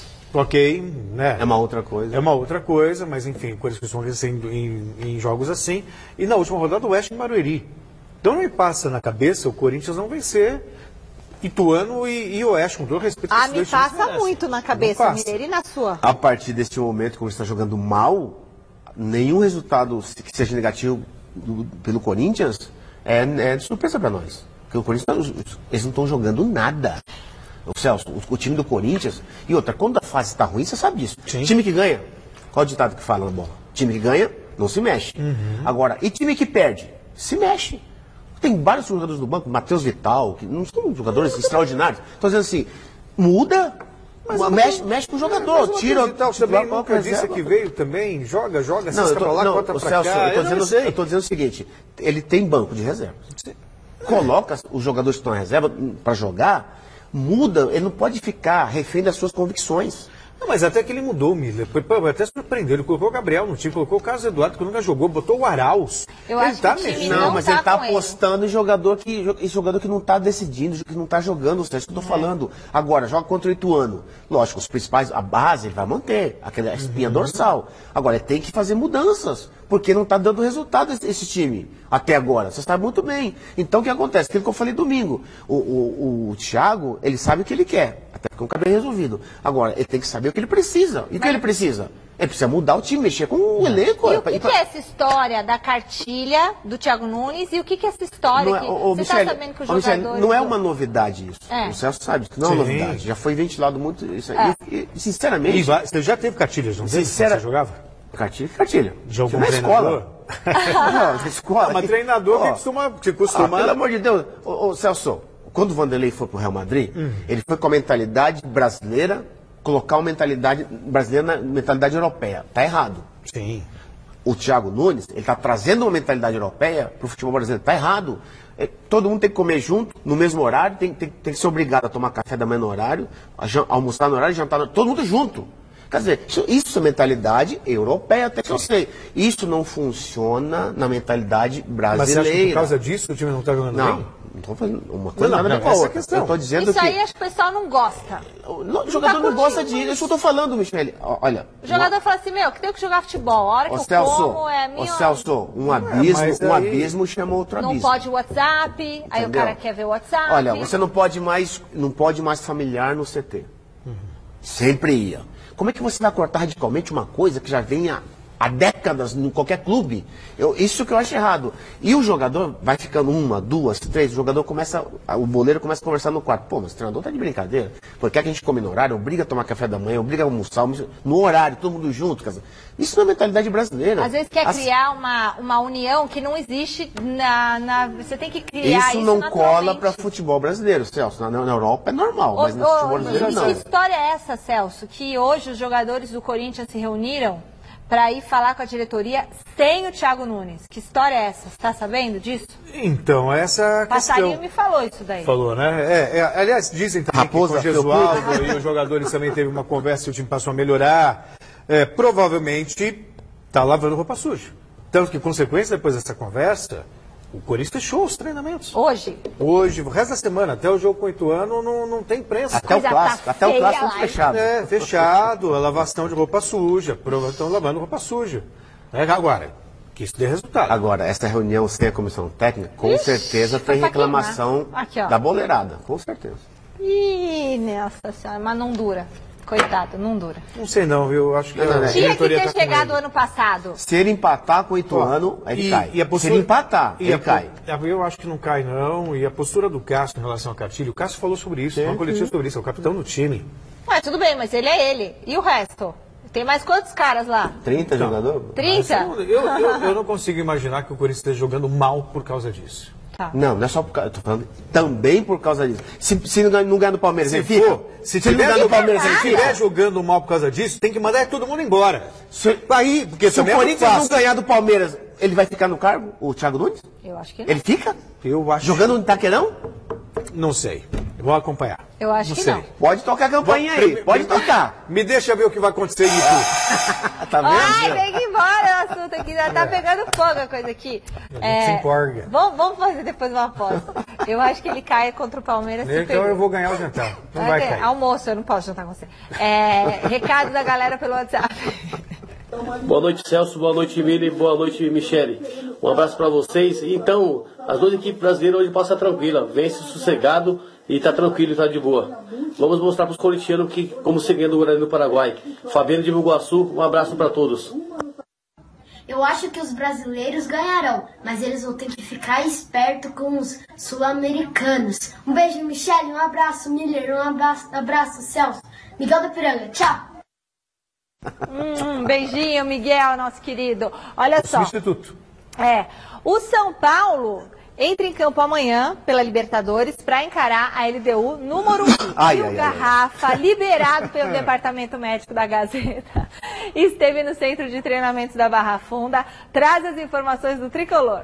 ok, né? É uma outra coisa. É uma outra coisa, mas enfim, coisas que estão acontecendo em, em jogos assim. E na última rodada, o Oeste em Barueri. Então não me passa na cabeça o Corinthians não vencer Ituano e, e Oeste, com todo respeito. Ah, esses me dois times passa merecem. muito na cabeça, Não passa. Mineiro, e na sua? A partir deste momento, como está jogando mal, nenhum resultado que seja negativo do, pelo Corinthians é, é de surpresa para nós. Porque o Corinthians, eles não estão jogando nada. O Celso, o, o time do Corinthians... E outra, quando a fase está ruim, você sabe disso. Sim. Time que ganha, qual é o ditado que fala na bola? Time que ganha, não se mexe. Uhum. Agora, e time que perde? Se mexe. Tem vários jogadores do banco, Matheus Vital, que não são jogadores extraordinários. Estou dizendo assim, muda, Mas uma- uma mexe, coisa- mexe com o Mas jogador, o tira Matheus Vital titular, também coloca nunca disse reserva. que veio também, joga, joga, Não, eu cesta tô, pra lá, não, bota o pra Celso, cá. eu tô, Eu não dizendo, sei. eu tô dizendo o seguinte, ele tem banco de reserva. Coloca os jogadores que estão na reserva para jogar, muda, ele não pode ficar refém das suas convicções. Não, mas até que ele mudou, Miller. Foi, pô, até surpreendeu. Ele colocou o Gabriel no time, colocou o Carlos Eduardo, que nunca jogou, botou o Arauz. Eu ele acho tá que o time mexendo. Não, não mas tá ele tá com ele. apostando em jogador que, em jogador que não tá decidindo, que não tá jogando, é isso que eu tô falando. Agora, joga contra o Ituano. Lógico, os principais, a base ele vai manter, aquela espinha dorsal. Agora, ele tem que fazer mudanças, porque não tá dando resultado esse, esse time até agora. Você sabe muito bem. Então, o que acontece? Aquilo que eu falei domingo. O, o, o Thiago, ele sabe o que ele quer, até porque nunca bem resolvido. Agora, ele tem que saber o que ele precisa. E o que ele precisa? Ele precisa mudar o time, mexer com o elenco. E é o pra- que, e que pra- é essa história da cartilha do Thiago Nunes e o que, que é essa história Não é, que ô, ô, você Michele, está sabendo que os ô, Michele, jogadores... não é do- uma novidade isso. É. O Celso sabe que não é uma Sim. novidade. Já foi ventilado muito isso aí. É. E, e, sinceramente, E vai- você já teve cartilhas, não teve? Sincera- Você jogava? cartilha, cartilha. Jogou na um escola. Não, na escola. Ah, mas treinador que Ó, costuma... Que ah, costuma... pelo amor de Deus. Ô, ô, Celso, quando o Vanderlei foi pro Real Madrid, Hum. ele foi com a mentalidade brasileira, colocar uma mentalidade brasileira na mentalidade europeia. Tá errado. Sim. O Thiago Nunes, ele está trazendo uma mentalidade europeia para o futebol brasileiro. Está errado. É, todo mundo tem que comer junto, no mesmo horário, tem, tem, tem que ser obrigado a tomar café da manhã no horário, a jan- almoçar no horário, jantar no todo mundo junto. Quer dizer, isso, isso é mentalidade europeia, até que eu sei. Isso não funciona na mentalidade brasileira. Mas você acha que por causa disso o time não está jogando Não, bem? não estou falando uma coisa Não, nada a não, ver com a essa é a outra. questão. Eu estou dizendo Isso que... aí acho que o pessoal não gosta. Não, o jogador não, tá gosta curtindo disso. Isso que eu estou falando, Michele. Ó, Olha... O jogador fala assim, meu, que tem que jogar futebol. A hora que Ô eu Celso, como é ô minha... Celso, um abismo, mas um aí- abismo chama outro abismo. Não pode WhatsApp, aí o Entendeu? cara quer ver o WhatsApp. Olha, você não pode mais, não pode mais familiar no C T. Sempre ia. Como é que você vai cortar radicalmente uma coisa que já vem há, há décadas em qualquer clube? Eu, isso que eu acho errado. E o jogador vai ficando uma, duas, três, o jogador começa, o boleiro começa a conversar no quarto. Pô, mas o treinador tá de brincadeira. Porque quer que a gente come no horário, obriga a tomar café da manhã, obriga a almoçar, no horário, todo mundo junto. Quer dizer, isso não é mentalidade brasileira. Às vezes quer As- criar uma, uma união que não existe na, na... Você tem que criar isso Isso não cola naturalmente. para futebol brasileiro, Celso. Na, na Europa é normal, mas no Ô, ô, futebol brasileiro e não. que história é essa, Celso? Que hoje os jogadores do Corinthians se reuniram para ir falar com a diretoria sem o Thiago Nunes. Que história é essa? Você está sabendo disso? Então, essa Passarinho questão... me falou isso daí. Falou, né? É, é, aliás, dizem também Raposa, que com o Gesualdo e os jogadores também teve uma conversa e o time passou a melhorar. É, provavelmente está lavando roupa suja. Tanto que, consequência, depois dessa conversa, o Corinthians fechou os treinamentos. Hoje? Hoje, o resto da semana, até o jogo com o Ituano, não, não tem imprensa. Até o clássico, tá até o clássico fechado. É, fechado, a lavação de roupa suja, estão lavando roupa suja. É, agora, que isso dê resultado. Agora, essa reunião sem a comissão técnica, com Ixi, certeza foi tem pra reclamação Aqui, ó. da boleirada, com certeza. Ih, nossa senhora, mas não dura. Coitado, não dura. Não sei não, viu? Acho que Não, não, não. a Tinha que diretoria ter tá com chegado ele. ano passado. Se ele empatar com o Ituano, ele E- cai. e a postura- Se ele empatar, E ele a- cai. Eu acho que não cai, não. E a postura do Cássio em relação ao Cartilho, o Cássio falou sobre isso, uma coletiva sobre isso, é o capitão do time. Ué, tudo bem, mas ele é ele. E o resto? Tem mais quantos caras lá? trinta Então, jogadores? trinta? Mas eu, eu, eu- eu não consigo imaginar que o Corinthians esteja jogando mal por causa disso. Tá. Não, não é só por causa. Tô falando também por causa disso. Se, se não, não ganhar do Palmeiras, ele fica? for, se ele não tiver, ganhar do Palmeiras, ele se fica? estiver jogando mal por causa disso, tem que mandar todo mundo embora. Se, Aí, porque se o também é muito Corinthians não fácil. ganhar do Palmeiras, ele vai ficar no cargo? O Thiago Nunes? Eu acho que não. Ele fica? Eu acho. Jogando no Itaquerão? Não sei. Eu vou acompanhar. Eu acho não que sei. não. Pode tocar a campanha aí, Vou- pode me- tocar. Me deixa ver o que vai acontecer em Itu. Tá vendo? Ai, tem que ir embora o assunto aqui, já tá pegando fogo a coisa aqui. É, se empolga. Vamos, vamos fazer depois uma aposta. Eu acho que ele cai contra o Palmeiras. se Então perder. eu vou ganhar o jantar. Não vai ter cair. Almoço, eu não posso jantar com você. É, recado da galera pelo WhatsApp. Boa noite, Celso. Boa noite, Mili. Boa noite, Michele. Um abraço para vocês. Então, as duas equipes brasileiras hoje passam tranquila. Vence sossegado e tá tranquilo e tá de boa. Vamos mostrar para os corintianos que, como seguindo o Guarani do Paraguai. Fabiano de Bugaçu, um abraço para todos. Eu acho que os brasileiros ganharão, mas eles vão ter que ficar esperto com os sul-americanos. Um beijo, Michele. Um abraço, Miller. Um abraço, abraço Celso. Miguel da Piranga. Tchau. Hum, beijinho, Miguel, nosso querido. Olha só. Substituto. É, o São Paulo entra em campo amanhã pela Libertadores para encarar a L D U no Morumbi. Ai, e o ai, ai, Garrafa, liberado pelo Departamento Médico da Gazeta, esteve no Centro de Treinamentos da Barra Funda. Traz as informações do Tricolor.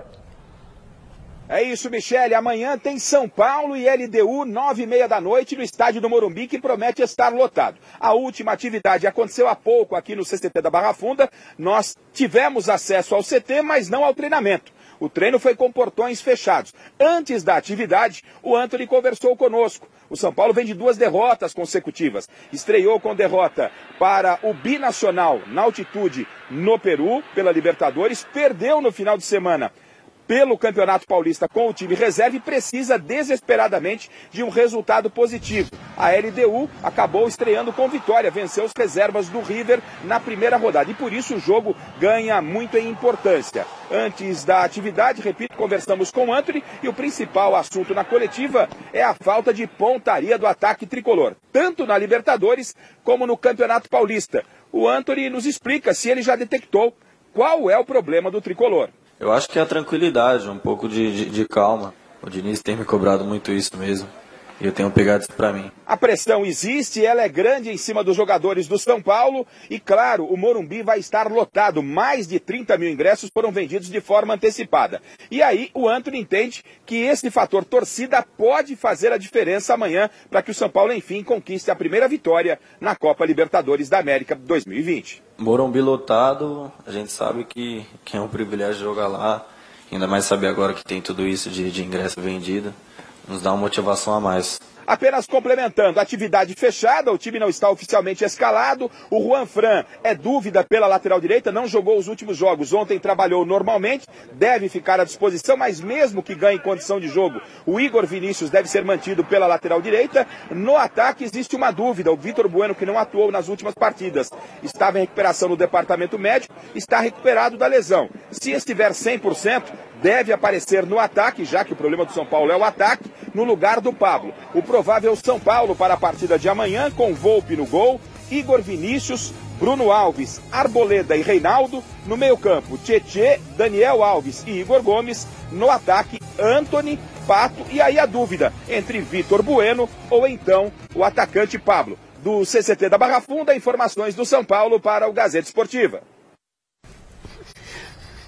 É isso, Michele. Amanhã tem São Paulo e L D U, nove e meia da noite, no estádio do Morumbi, que promete estar lotado. A última atividade aconteceu há pouco aqui no C C T da Barra Funda. Nós tivemos acesso ao C T, mas não ao treinamento. O treino foi com portões fechados. Antes da atividade, o Antony conversou conosco. O São Paulo vem de duas derrotas consecutivas. Estreou com derrota para o Binacional na altitude no Peru, pela Libertadores. Perdeu no final de semana pelo Campeonato Paulista com o time reserva e precisa desesperadamente de um resultado positivo. A L D U acabou estreando com vitória, venceu os reservas do River na primeira rodada e por isso o jogo ganha muito em importância. Antes da atividade, repito, conversamos com o Antony e o principal assunto na coletiva é a falta de pontaria do ataque tricolor, tanto na Libertadores como no Campeonato Paulista. O Antony nos explica se ele já detectou qual é o problema do tricolor. Eu acho que é a tranquilidade, um pouco de, de, de calma. O Diniz tem me cobrado muito isso mesmo. E eu tenho pegado isso pra mim. A pressão existe, ela é grande em cima dos jogadores do São Paulo. E claro, o Morumbi vai estar lotado. Mais de trinta mil ingressos foram vendidos de forma antecipada. E aí o Antony entende que esse fator torcida pode fazer a diferença amanhã para que o São Paulo, enfim, conquiste a primeira vitória na Copa Libertadores da América dois mil e vinte. Morumbi lotado, a gente sabe que, que é um privilégio jogar lá. Ainda mais saber agora que tem tudo isso de, de ingresso vendido. Nos dá uma motivação a mais. Apenas complementando, atividade fechada, o time não está oficialmente escalado. O Juan Fran é dúvida pela lateral direita, não jogou os últimos jogos. Ontem trabalhou normalmente, deve ficar à disposição, mas mesmo que ganhe condição de jogo, o Igor Vinícius deve ser mantido pela lateral direita. No ataque existe uma dúvida, o Vitor Bueno, que não atuou nas últimas partidas, estava em recuperação no departamento médico, está recuperado da lesão. Se estiver cem por cento, deve aparecer no ataque, já que o problema do São Paulo é o ataque, no lugar do Pablo. O provável São Paulo para a partida de amanhã, com Volpi no gol, Igor Vinícius, Bruno Alves, Arboleda e Reinaldo. No meio-campo, Tietê, Daniel Alves e Igor Gomes. No ataque, Antony, Pato. E aí a dúvida entre Vitor Bueno ou então o atacante Pablo. Do C C T da Barra Funda, informações do São Paulo para o Gazeta Esportiva.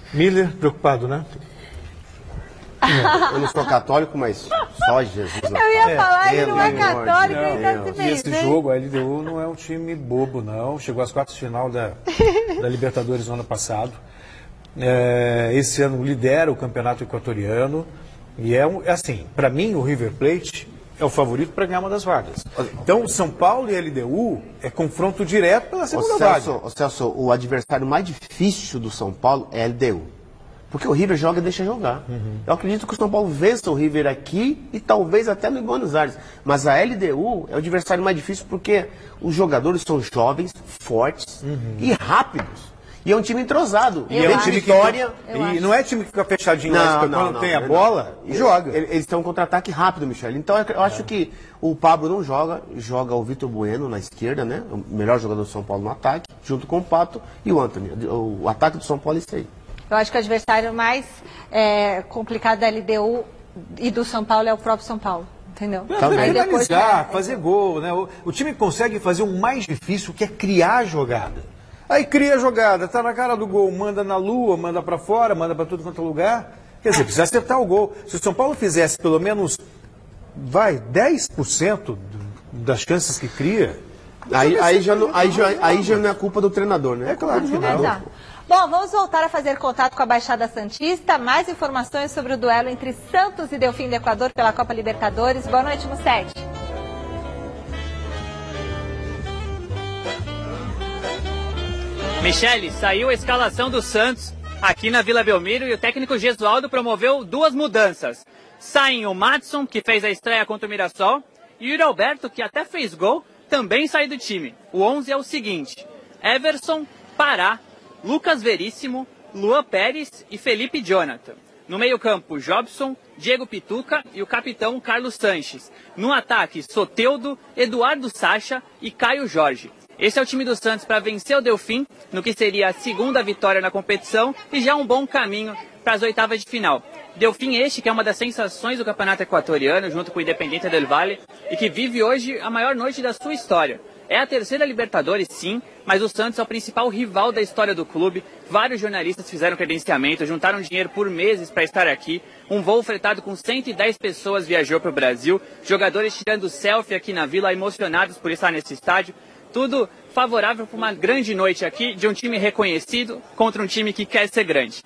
Miller, preocupado, né? Eu não sou católico, mas só Jesus. Eu ia falar, ele não é católico, ele tá se E esse jogo, a L D U não é um time bobo, não. Chegou às quartas de final da, da Libertadores no ano passado. É, esse ano lidera o campeonato equatoriano. E é, um, é assim, para mim, o River Plate é o favorito para ganhar uma das vagas. Então, São Paulo e L D U é confronto direto pela segunda Ô, vaga. Celso, ô, Celso, o adversário mais difícil do São Paulo é a L D U. Porque o River joga e deixa jogar. Uhum. Eu acredito que o São Paulo vença o River aqui e talvez até no Buenos Aires. Mas a L D U é o adversário mais difícil porque os jogadores são jovens, fortes uhum. e rápidos. E é um time entrosado. E é um time que vitória, e não é time que fica fechadinho, não, mas quando não, tem a bola, não. joga. Eles têm um contra-ataque rápido, Michel. Então eu acho é. que o Pablo não joga, joga o Vitor Bueno na esquerda, né? O melhor jogador do São Paulo no ataque, junto com o Pato e o Antony. O ataque do São Paulo é isso aí. Eu acho que o adversário mais é, complicado da L D U e do São Paulo é o próprio São Paulo. Entendeu? Aí depois, finalizar, é, fazer gol, né? O, o time consegue fazer o mais difícil, que é criar a jogada. Aí cria a jogada, tá na cara do gol, manda na lua, manda para fora, manda para tudo quanto é lugar. Quer dizer, precisa acertar o gol. Se o São Paulo fizesse pelo menos, vai, dez por cento das chances que cria... Aí, aí, já não, aí, já, aí já não é culpa do treinador, né? É claro que não. Exato. Bom, vamos voltar a fazer contato com a Baixada Santista. Mais informações sobre o duelo entre Santos e Delfim do Equador pela Copa Libertadores. Boa noite, Mussete. Michele, saiu a escalação do Santos aqui na Vila Belmiro e o técnico Gesualdo promoveu duas mudanças. Saem o Madson, que fez a estreia contra o Mirassol, e o Yuri Alberto, que até fez gol, também sai do time. O onze é o seguinte: Everson, Pará, Lucas Veríssimo, Luan Pérez e Felipe Jonathan. No meio-campo, Jobson, Diego Pituca e o capitão Carlos Sanches. No ataque, Soteldo, Eduardo Sacha e Caio Jorge. Esse é o time do Santos para vencer o Delfim, no que seria a segunda vitória na competição e já um bom caminho para as oitavas de final. Delfim este, que é uma das sensações do campeonato equatoriano, junto com o Independiente del Valle, e que vive hoje a maior noite da sua história. É a terceira Libertadores, sim, mas o Santos é o principal rival da história do clube. Vários jornalistas fizeram credenciamento, juntaram dinheiro por meses para estar aqui. Um voo fretado com cento e dez pessoas viajou para o Brasil. Jogadores tirando selfie aqui na Vila, emocionados por estar nesse estádio. Tudo favorável para uma grande noite aqui de um time reconhecido contra um time que quer ser grande.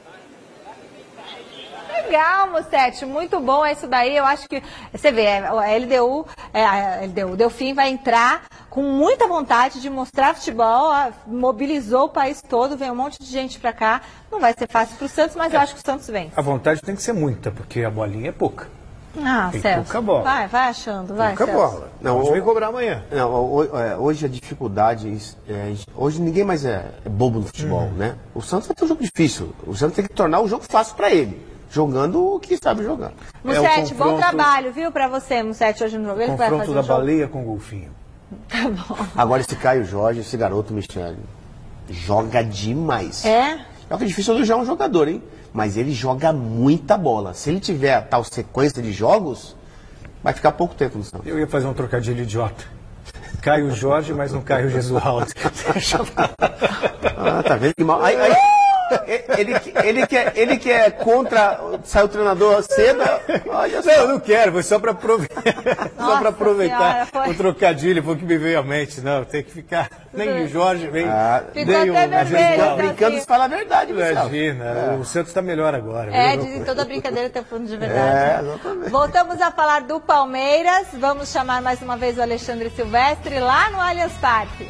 Legal, Mussete, muito bom isso daí. Eu acho que, você vê, a L D U, é, a L D U, o Delfim vai entrar com muita vontade de mostrar futebol, mobilizou o país todo, vem um monte de gente pra cá. Não vai ser fácil pro Santos, mas é, eu acho que o Santos vem. A vontade tem que ser muita, porque a bolinha é pouca. Ah, tem Celso. pouca bola. Vai, vai achando, vai, pouca Celso. bola. Não, hoje vem cobrar amanhã. Não, hoje a dificuldade, é, hoje ninguém mais é, é bobo no futebol, uhum. né? O Santos vai ter um jogo difícil. O Santos tem que tornar o jogo fácil pra ele. Jogando o que sabe jogar. Mussete, é confronto... bom trabalho, viu, pra você, Mussete, hoje no jogo. Ele vai fazer confronto da jogo. baleia com o golfinho. Tá bom. Agora esse Caio Jorge, esse garoto, Michele, joga demais. É? É que é difícil elogiar um jogador, hein? Mas ele joga muita bola. Se ele tiver a tal sequência de jogos, vai ficar pouco tempo no Santos. Eu ia fazer um trocadilho idiota. Caio Jorge, mas não Caio Gesualdo. Ah, tá vendo que mal... Aí, aí... Ele, ele, quer, ele quer contra. Sai o treinador cedo. Olha só. Não, eu não quero, foi só para aproveitar, só para aproveitar senhora, o trocadilho, foi o que me veio à mente. Não, tem que ficar. Nem o Jorge, vem. Ah, nem o vermelho, brincando, você fala a verdade, imagina. É. O Santos está melhor agora. É, de toda brincadeira tem fundo de verdade. É, exatamente. Voltamos a falar do Palmeiras. Vamos chamar mais uma vez o Alexandre Silvestre lá no Allianz Parque.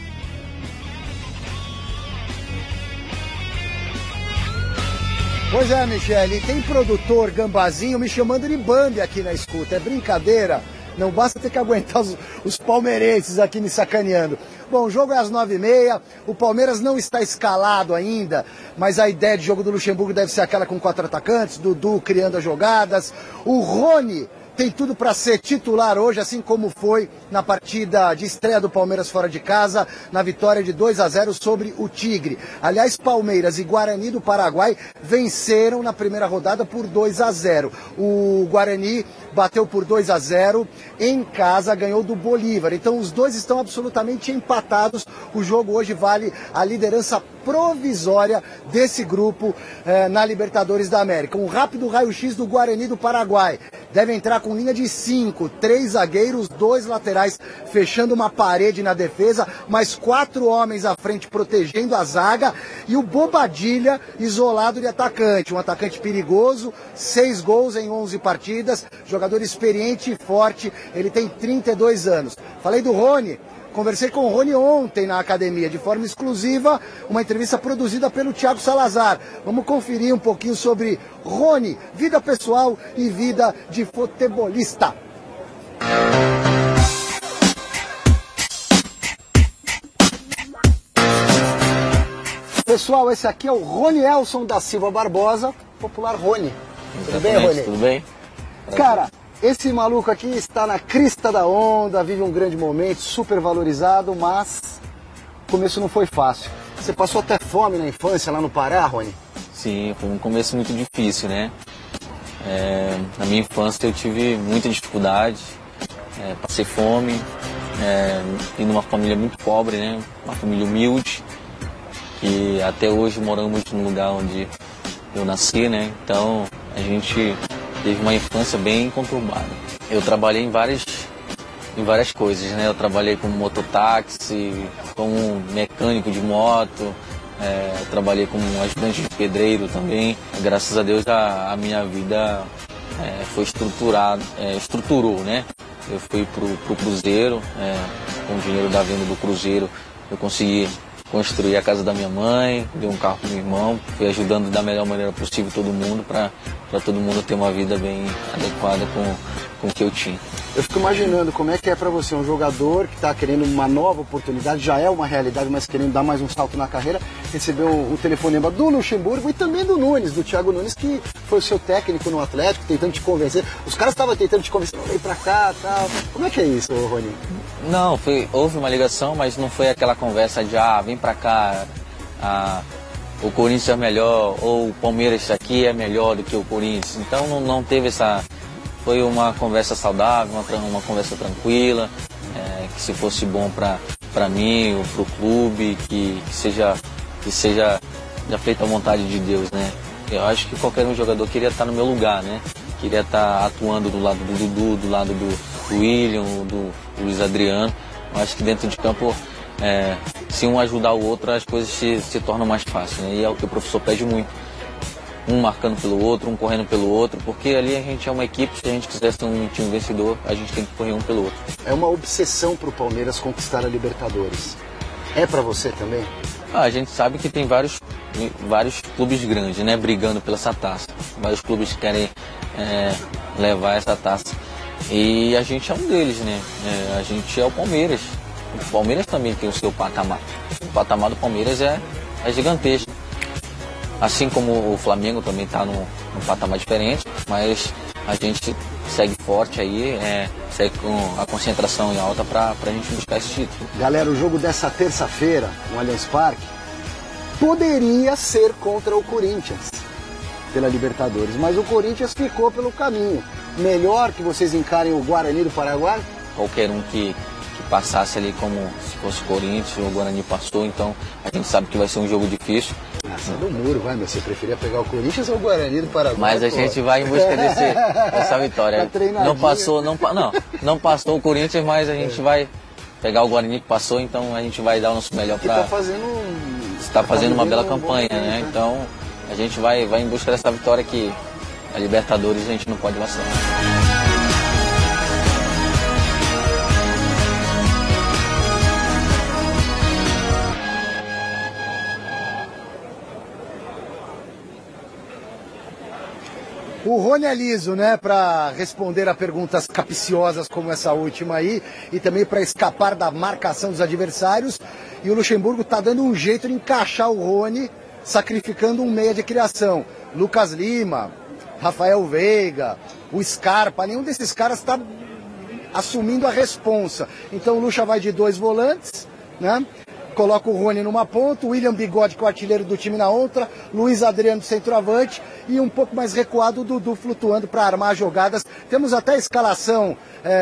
Pois é, Michele, tem produtor gambazinho me chamando de Bambi aqui na escuta. É brincadeira, não basta ter que aguentar os, os palmeirenses aqui me sacaneando. Bom, o jogo é às nove e meia, o Palmeiras não está escalado ainda, mas a ideia de jogo do Luxemburgo deve ser aquela com quatro atacantes, Dudu criando as jogadas, o Rony tem tudo para ser titular hoje, assim como foi na partida de estreia do Palmeiras fora de casa, na vitória de dois a zero sobre o Tigre. Aliás, Palmeiras e Guarani do Paraguai venceram na primeira rodada por dois a zero. O Guarani bateu por dois a zero em casa, ganhou do Bolívar. Então os dois estão absolutamente empatados. O jogo hoje vale a liderança provisória desse grupo eh, na Libertadores da América. Um rápido raio-x do Guarani do Paraguai. Deve entrar com linha de cinco, três zagueiros, dois laterais fechando uma parede na defesa, mais quatro homens à frente protegendo a zaga e o Bobadilha isolado de atacante. Um atacante perigoso, seis gols em onze partidas, jogador experiente e forte, ele tem trinta e dois anos. Falei do Rony. Conversei com o Rony ontem na academia, de forma exclusiva, uma entrevista produzida pelo Thiago Salazar. Vamos conferir um pouquinho sobre Rony, vida pessoal e vida de futebolista. Pessoal, esse aqui é o Ronielson da Silva Barbosa, popular Rony. Tudo bem, Rony? Tudo bem. Cara, esse maluco aqui está na crista da onda, vive um grande momento, super valorizado, mas o começo não foi fácil. Você passou até fome na infância lá no Pará, Rony? Sim, foi um começo muito difícil, né? É, na minha infância eu tive muita dificuldade, é, passei fome, é, vim numa família muito pobre, né? Uma família humilde, que até hoje moramos no lugar onde eu nasci, né? Então a gente teve uma infância bem conturbada. Eu trabalhei em várias, em várias coisas, né? Eu trabalhei como mototáxi, como mecânico de moto, é, trabalhei como ajudante de pedreiro também. Graças a Deus a, a minha vida é, foi estruturada, é, estruturou, né? Eu fui pro, pro Cruzeiro, é, com o dinheiro da venda do Cruzeiro eu consegui construir a casa da minha mãe, dei um carro pro meu irmão, fui ajudando da melhor maneira possível todo mundo para todo mundo ter uma vida bem adequada com, com o que eu tinha. Eu fico imaginando como é que é para você, um jogador que está querendo uma nova oportunidade, já é uma realidade, mas querendo dar mais um salto na carreira, receber o, o telefonema do Luxemburgo e também do Nunes, do Thiago Nunes, que foi o seu técnico no Atlético, tentando te convencer. Os caras estavam tentando te convencer, vem para cá e tal. Como é que é isso, Rony? Não, foi, houve uma ligação, mas não foi aquela conversa de, ah, vem para cá, ah, o Corinthians é melhor, ou o Palmeiras aqui é melhor do que o Corinthians. Então não, não teve essa... Foi uma conversa saudável, uma, uma conversa tranquila, é, que se fosse bom para mim, ou para o clube, que, que seja, que seja já feita a vontade de Deus, né? Eu acho que qualquer um jogador queria estar no meu lugar, né? Queria estar atuando do lado do Dudu, do lado do, do William, do, do Luiz Adriano. Eu acho que dentro de campo, é, se um ajudar o outro, as coisas se, se tornam mais fáceis, né? E é o que o professor pede muito. Um marcando pelo outro, um correndo pelo outro, porque ali a gente é uma equipe, se a gente quiser ser um time vencedor, a gente tem que correr um pelo outro. É uma obsessão para o Palmeiras conquistar a Libertadores. É para você também? Ah, a gente sabe que tem vários, vários clubes grandes, né, brigando pela essa taça. Vários clubes querem é, levar essa taça. E a gente é um deles, né? É, a gente é o Palmeiras. O Palmeiras também tem o seu patamar. O patamar do Palmeiras é, é gigantesco. Assim como o Flamengo também está num, num patamar diferente, mas a gente segue forte aí, é, segue com a concentração em alta para a gente buscar esse título. Galera, o jogo dessa terça-feira no Allianz Parque poderia ser contra o Corinthians pela Libertadores, mas o Corinthians ficou pelo caminho. Melhor que vocês encarem o Guarani do Paraguai? Qualquer um que, que passasse ali como se fosse o Corinthians, o Guarani passou, então a gente sabe que vai ser um jogo difícil. Nossa, do muro, vai, meu. Você preferia pegar o Corinthians ou o Guarani do Paraguai? Mas a pô. gente vai em busca desse, dessa vitória. Tá não passou, não, não, não passou o Corinthians, mas a gente é. vai pegar o Guarani que passou, então a gente vai dar o nosso melhor para. Está fazendo, está fazendo uma bela campanha, um né? Então a gente vai, vai em busca dessa vitória que a Libertadores a gente não pode vacilar. O Rony é liso, né, para responder a perguntas capciosas como essa última aí e também para escapar da marcação dos adversários. E o Luxemburgo está dando um jeito de encaixar o Rony, sacrificando um meia de criação. Lucas Lima, Rafael Veiga, o Scarpa, nenhum desses caras está assumindo a responsa. Então o Lucha vai de dois volantes, né? Coloca o Rony numa ponta, o William Bigode, que é o artilheiro do time, na outra, Luiz Adriano centroavante e um pouco mais recuado o Dudu flutuando para armar jogadas. Temos até a escalação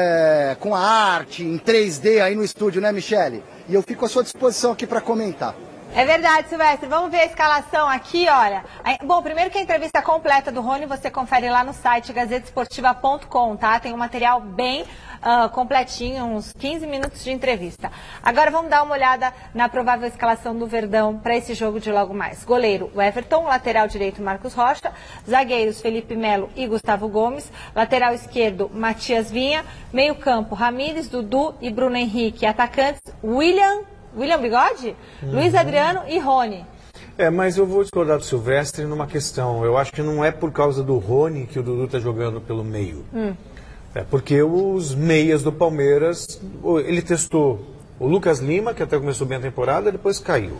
é, com a arte em três D aí no estúdio, né, Michele? E eu fico à sua disposição aqui para comentar. É verdade, Silvestre. Vamos ver a escalação aqui, olha. Bom, primeiro que a entrevista completa do Rony você confere lá no site gazeta esportiva ponto com, tá? Tem um material bem uh, completinho, uns quinze minutos de entrevista. Agora vamos dar uma olhada na provável escalação do Verdão para esse jogo de logo mais. Goleiro, o Everton. Lateral direito, Marcos Rocha. Zagueiros, Felipe Melo e Gustavo Gomes. Lateral esquerdo, Matias Vinha. Meio campo, Ramires, Dudu e Bruno Henrique. Atacantes, William... William Bigode, uhum. Luiz Adriano e Rony. É, mas eu vou discordar do Silvestre numa questão. Eu acho que não é por causa do Rony que o Dudu está jogando pelo meio. Hum. É porque os meias do Palmeiras, ele testou o Lucas Lima, que até começou bem a temporada, depois caiu.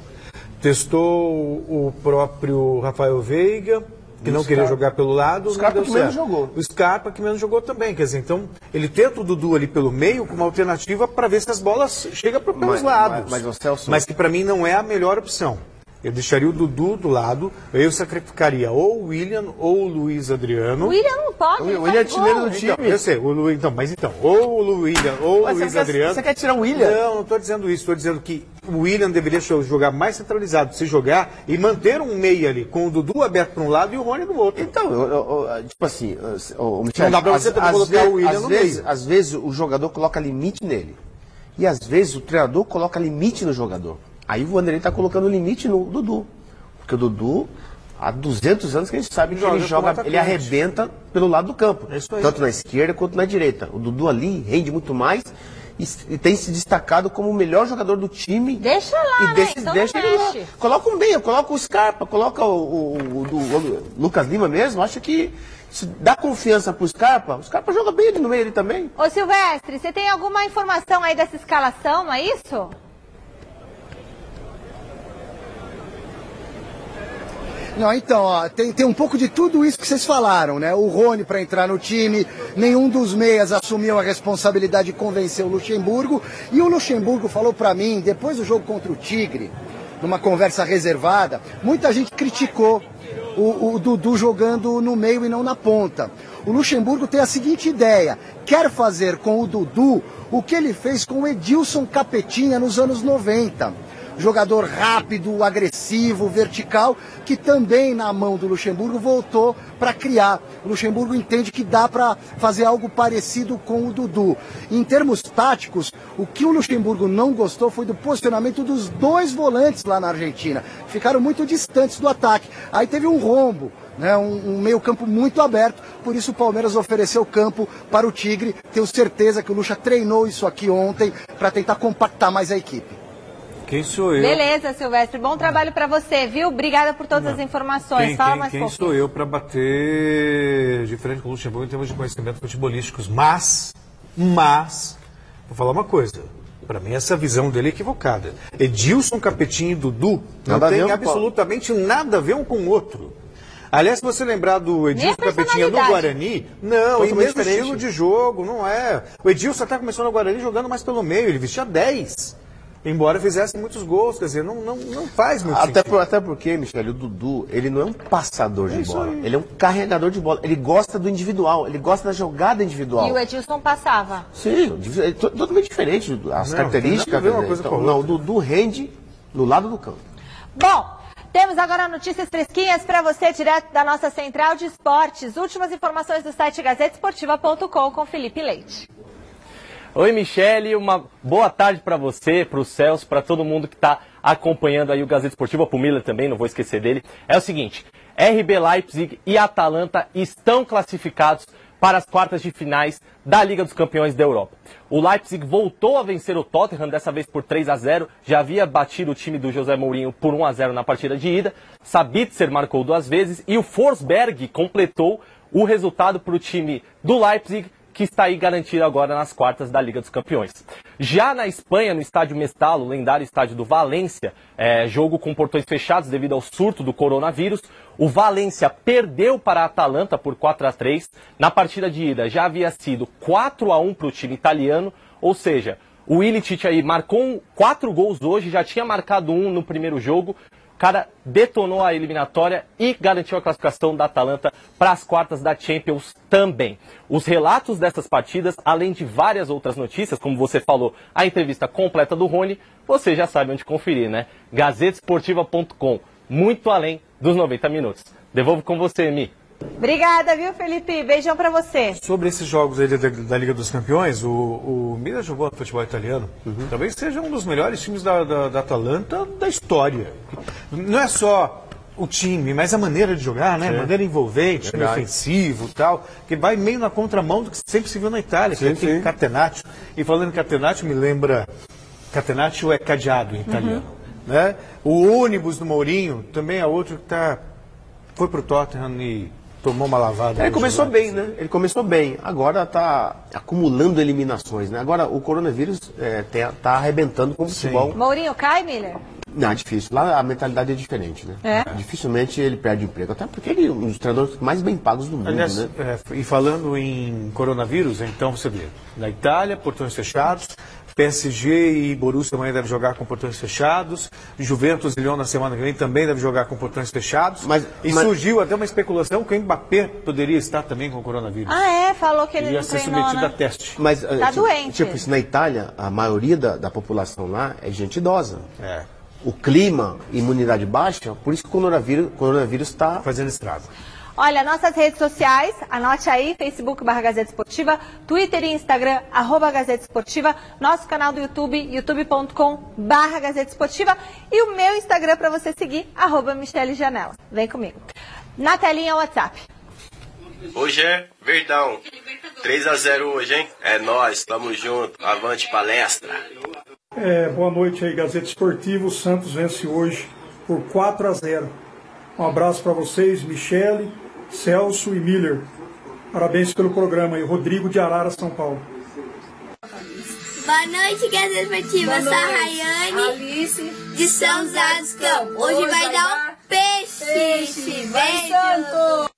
Testou o próprio Rafael Veiga, que não queria jogar pelo lado. O Scarpa que menos jogou. O Scarpa que menos jogou também. Quer dizer, então, ele tenta o Dudu ali pelo meio como alternativa para ver se as bolas chegam pelos mas, lados. Mas, mas, Celso... mas que para mim não é a melhor opção. Eu deixaria o Dudu do lado, eu sacrificaria ou o William ou o Luiz Adriano. O William não pode. O William é artilheiro do time. Então, eu sei, o Lu, então, mas então, ou o William ou o Luiz você Adriano. Quer, você quer tirar o William? Não, não estou dizendo isso. Estou dizendo que o William deveria jogar mais centralizado, se jogar e manter um meio ali, com o Dudu aberto para um lado e o Rony no outro. Então, eu, eu, eu, tipo assim, o Michel, não dá para você também colocar o William às no vezes, meio. Às vezes o jogador coloca limite nele. E às vezes o treinador coloca limite no jogador. Aí o Vanderlei está colocando limite no Dudu. Porque o Dudu, há duzentos anos que a gente sabe que ele joga, ele arrebenta pelo lado do campo. É tanto na esquerda quanto na direita. O Dudu ali rende muito mais e, e tem se destacado como o melhor jogador do time. Deixa lá, e deixa, né? Então deixa ele lá. Coloca um meio, coloca o Scarpa, coloca o, o, o, o, o Lucas Lima mesmo. Acho que se dá confiança pro Scarpa, o Scarpa joga bem ali no meio ali também. Ô Silvestre, você tem alguma informação aí dessa escalação, não é isso? Não, então, ó, tem, tem um pouco de tudo isso que vocês falaram, né? O Rony para entrar no time, nenhum dos meias assumiu a responsabilidade de convencer o Luxemburgo. E o Luxemburgo falou para mim, depois do jogo contra o Tigre, numa conversa reservada, muita gente criticou o, o Dudu jogando no meio e não na ponta. O Luxemburgo tem a seguinte ideia, quer fazer com o Dudu o que ele fez com o Edilson Capetinha nos anos noventa. Jogador rápido, agressivo, vertical, que também na mão do Luxemburgo voltou para criar. O Luxemburgo entende que dá para fazer algo parecido com o Dudu. Em termos táticos, o que o Luxemburgo não gostou foi do posicionamento dos dois volantes lá na Argentina. Ficaram muito distantes do ataque. Aí teve um rombo, né, um, um meio campo muito aberto, por isso o Palmeiras ofereceu campo para o Tigre. Tenho certeza que o Lucha treinou isso aqui ontem para tentar compactar mais a equipe. Quem sou eu? Beleza, Silvestre. Bom trabalho para você, viu? Obrigada por todas Não. as informações. Quem, Fala quem, mais quem pouquinho. sou eu para bater de frente com o Luxemburgo em termos de conhecimentos futebolísticos? Mas, mas, vou falar uma coisa. Para mim, essa visão dele é equivocada. Edilson, Capetinho e Dudu não nada tem ver, absolutamente nada a ver um com o outro. Aliás, se você lembrar do Edilson Capetinha no Guarani, não, e mesmo diferente. Estilo de jogo, não é. O Edilson até começou no Guarani jogando mais pelo meio, ele vestia dez. Embora fizesse muitos gols, quer dizer, não, não, não faz muito até sentido. Por, até porque, Michel, o Dudu, ele não é um passador de é bola, ele é um carregador de bola. Ele gosta do individual, ele gosta da jogada individual. E o Edilson passava. Sim, é totalmente diferente, as não, características. Uma coisa então, não, o Dudu rende no lado do campo. Bom, temos agora notícias fresquinhas para você, direto da nossa central de esportes. Últimas informações do site gazeta esportiva ponto com com Felipe Leite. Oi, Michele, uma boa tarde para você, para o Celso, para todo mundo que está acompanhando aí o Gazeta Esportiva, para o Miller também, não vou esquecer dele. É o seguinte, R B Leipzig e Atalanta estão classificados para as quartas de finais da Liga dos Campeões da Europa. O Leipzig voltou a vencer o Tottenham, dessa vez por três a zero, já havia batido o time do José Mourinho por um a zero na partida de ida, Sabitzer marcou duas vezes e o Forsberg completou o resultado para o time do Leipzig, que está aí garantido agora nas quartas da Liga dos Campeões. Já na Espanha, no estádio Mestalo, o lendário estádio do Valência, é, jogo com portões fechados devido ao surto do coronavírus, o Valência perdeu para a Atalanta por quatro a três. Na partida de ida já havia sido quatro a um para o time italiano, ou seja, o Ilicic aí marcou quatro gols hoje, já tinha marcado um no primeiro jogo. O cara detonou a eliminatória e garantiu a classificação da Atalanta para as quartas da Champions também. Os relatos dessas partidas, além de várias outras notícias, como você falou, a entrevista completa do Rony, você já sabe onde conferir, né? gazeta esportiva ponto com, muito além dos noventa minutos. Devolvo com você, Mi. Obrigada, viu, Felipe? Beijão pra você. Sobre esses jogos aí da, da Liga dos Campeões, o, o Milan jogou no futebol italiano. Uhum. Talvez seja um dos melhores times da, da, da Atalanta da história. Não é só o time, mas a maneira de jogar, né? A maneira envolvente, time ofensivo e tal, que vai meio na contramão do que sempre se viu na Itália, sim, que é catenaccio. E falando em catenaccio, me lembra, catenaccio é cadeado em italiano. Uhum. Né? O ônibus do Mourinho também é outro que tá, foi pro Tottenham e tomou uma lavada. Ele começou bem, né? Ele começou bem. Agora está acumulando eliminações, né? Agora o coronavírus está é, arrebentando com o futebol. Mourinho cai, Miller? Não, é difícil. Lá a mentalidade é diferente, né? É? Dificilmente ele perde emprego. Até porque ele é um dos treinadores mais bem pagos do mundo, Aliás, né? É, e falando em coronavírus, então você vê, na Itália, portões fechados, P S G e Borussia amanhã devem jogar com portões fechados, Juventus e Lyon na semana que vem também devem jogar com portões fechados. Mas, e mas... surgiu até uma especulação que o Mbappé poderia estar também com o coronavírus. Ah, é? Falou que ele Ele ia não ser treinou, submetido né? a teste. Mas, tá tipo, doente. Tipo, isso, na Itália, a maioria da, da população lá é gente idosa. É. O clima, imunidade baixa, por isso que o coronavírus coronavírus está fazendo estrago. Olha, nossas redes sociais, anote aí, Facebook barra Gazeta Esportiva, Twitter e Instagram, arroba Gazeta Esportiva, nosso canal do YouTube, youtube ponto com barra Gazeta Esportiva e o meu Instagram para você seguir, arroba Michele Janela. Vem comigo. Na telinha, WhatsApp. Hoje é Verdão. três a zero hoje, hein? É nóis, tamo junto. Avante palestra. É, boa noite aí, Gazeta Esportiva. O Santos vence hoje por quatro a zero. Um abraço para vocês, Michele, Celso e Miller. Parabéns pelo programa aí. Rodrigo de Arara, São Paulo. Boa noite, Gazeta Esportiva. Eu sou a Rayane Alice de São José dos Campos. Hoje, Hoje vai, vai dar um peixe. peixe. Beijo.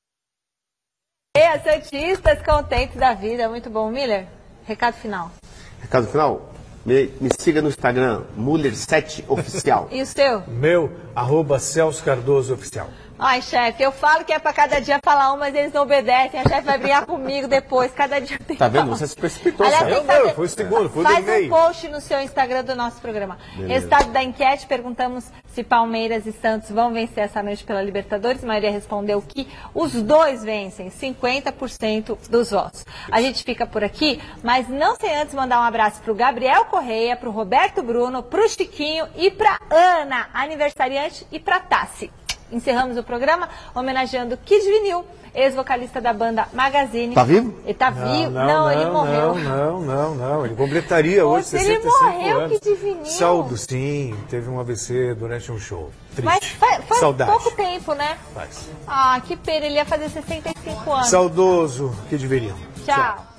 E as santistas contentes da vida. Muito bom, Miller. Recado final. Recado final? Me, me siga no Instagram, Muller sete Oficial. E o seu? Meu, arroba Celso Cardoso Oficial. Ai, chefe, eu falo que é pra cada dia falar um, mas eles não obedecem. A chefe vai brigar comigo depois. Cada dia tem que Tá vendo? falar. Você se precipitou. Aliás, Sabe? tem que fazer... Foi o segundo, foi o Faz e-mail. um post no seu Instagram do nosso programa. Beleza. Resultado da enquete, perguntamos se Palmeiras e Santos vão vencer essa noite pela Libertadores. A maioria respondeu que os dois vencem, cinquenta por cento dos votos. A gente fica por aqui, mas não sem antes mandar um abraço pro Gabriel Correia, pro Roberto Bruno, pro Chiquinho e pra Ana, aniversariante, e pra Tassi. Encerramos o programa homenageando Kid Vinil, ex-vocalista da banda Magazine. Tá vivo? Ele tá Não, vivo? não, Não, não, ele morreu. Não, não, não. Ele completaria hoje Poxa, sessenta e cinco ele morreu, anos. Kid Vinil. Saúdo, sim. Teve um A V C durante um show. Triste. Mas faz, faz Saudade. pouco tempo, né? Faz. Ah, que pena, ele ia fazer sessenta e cinco anos. Saudoso Kid Vinil. Tchau.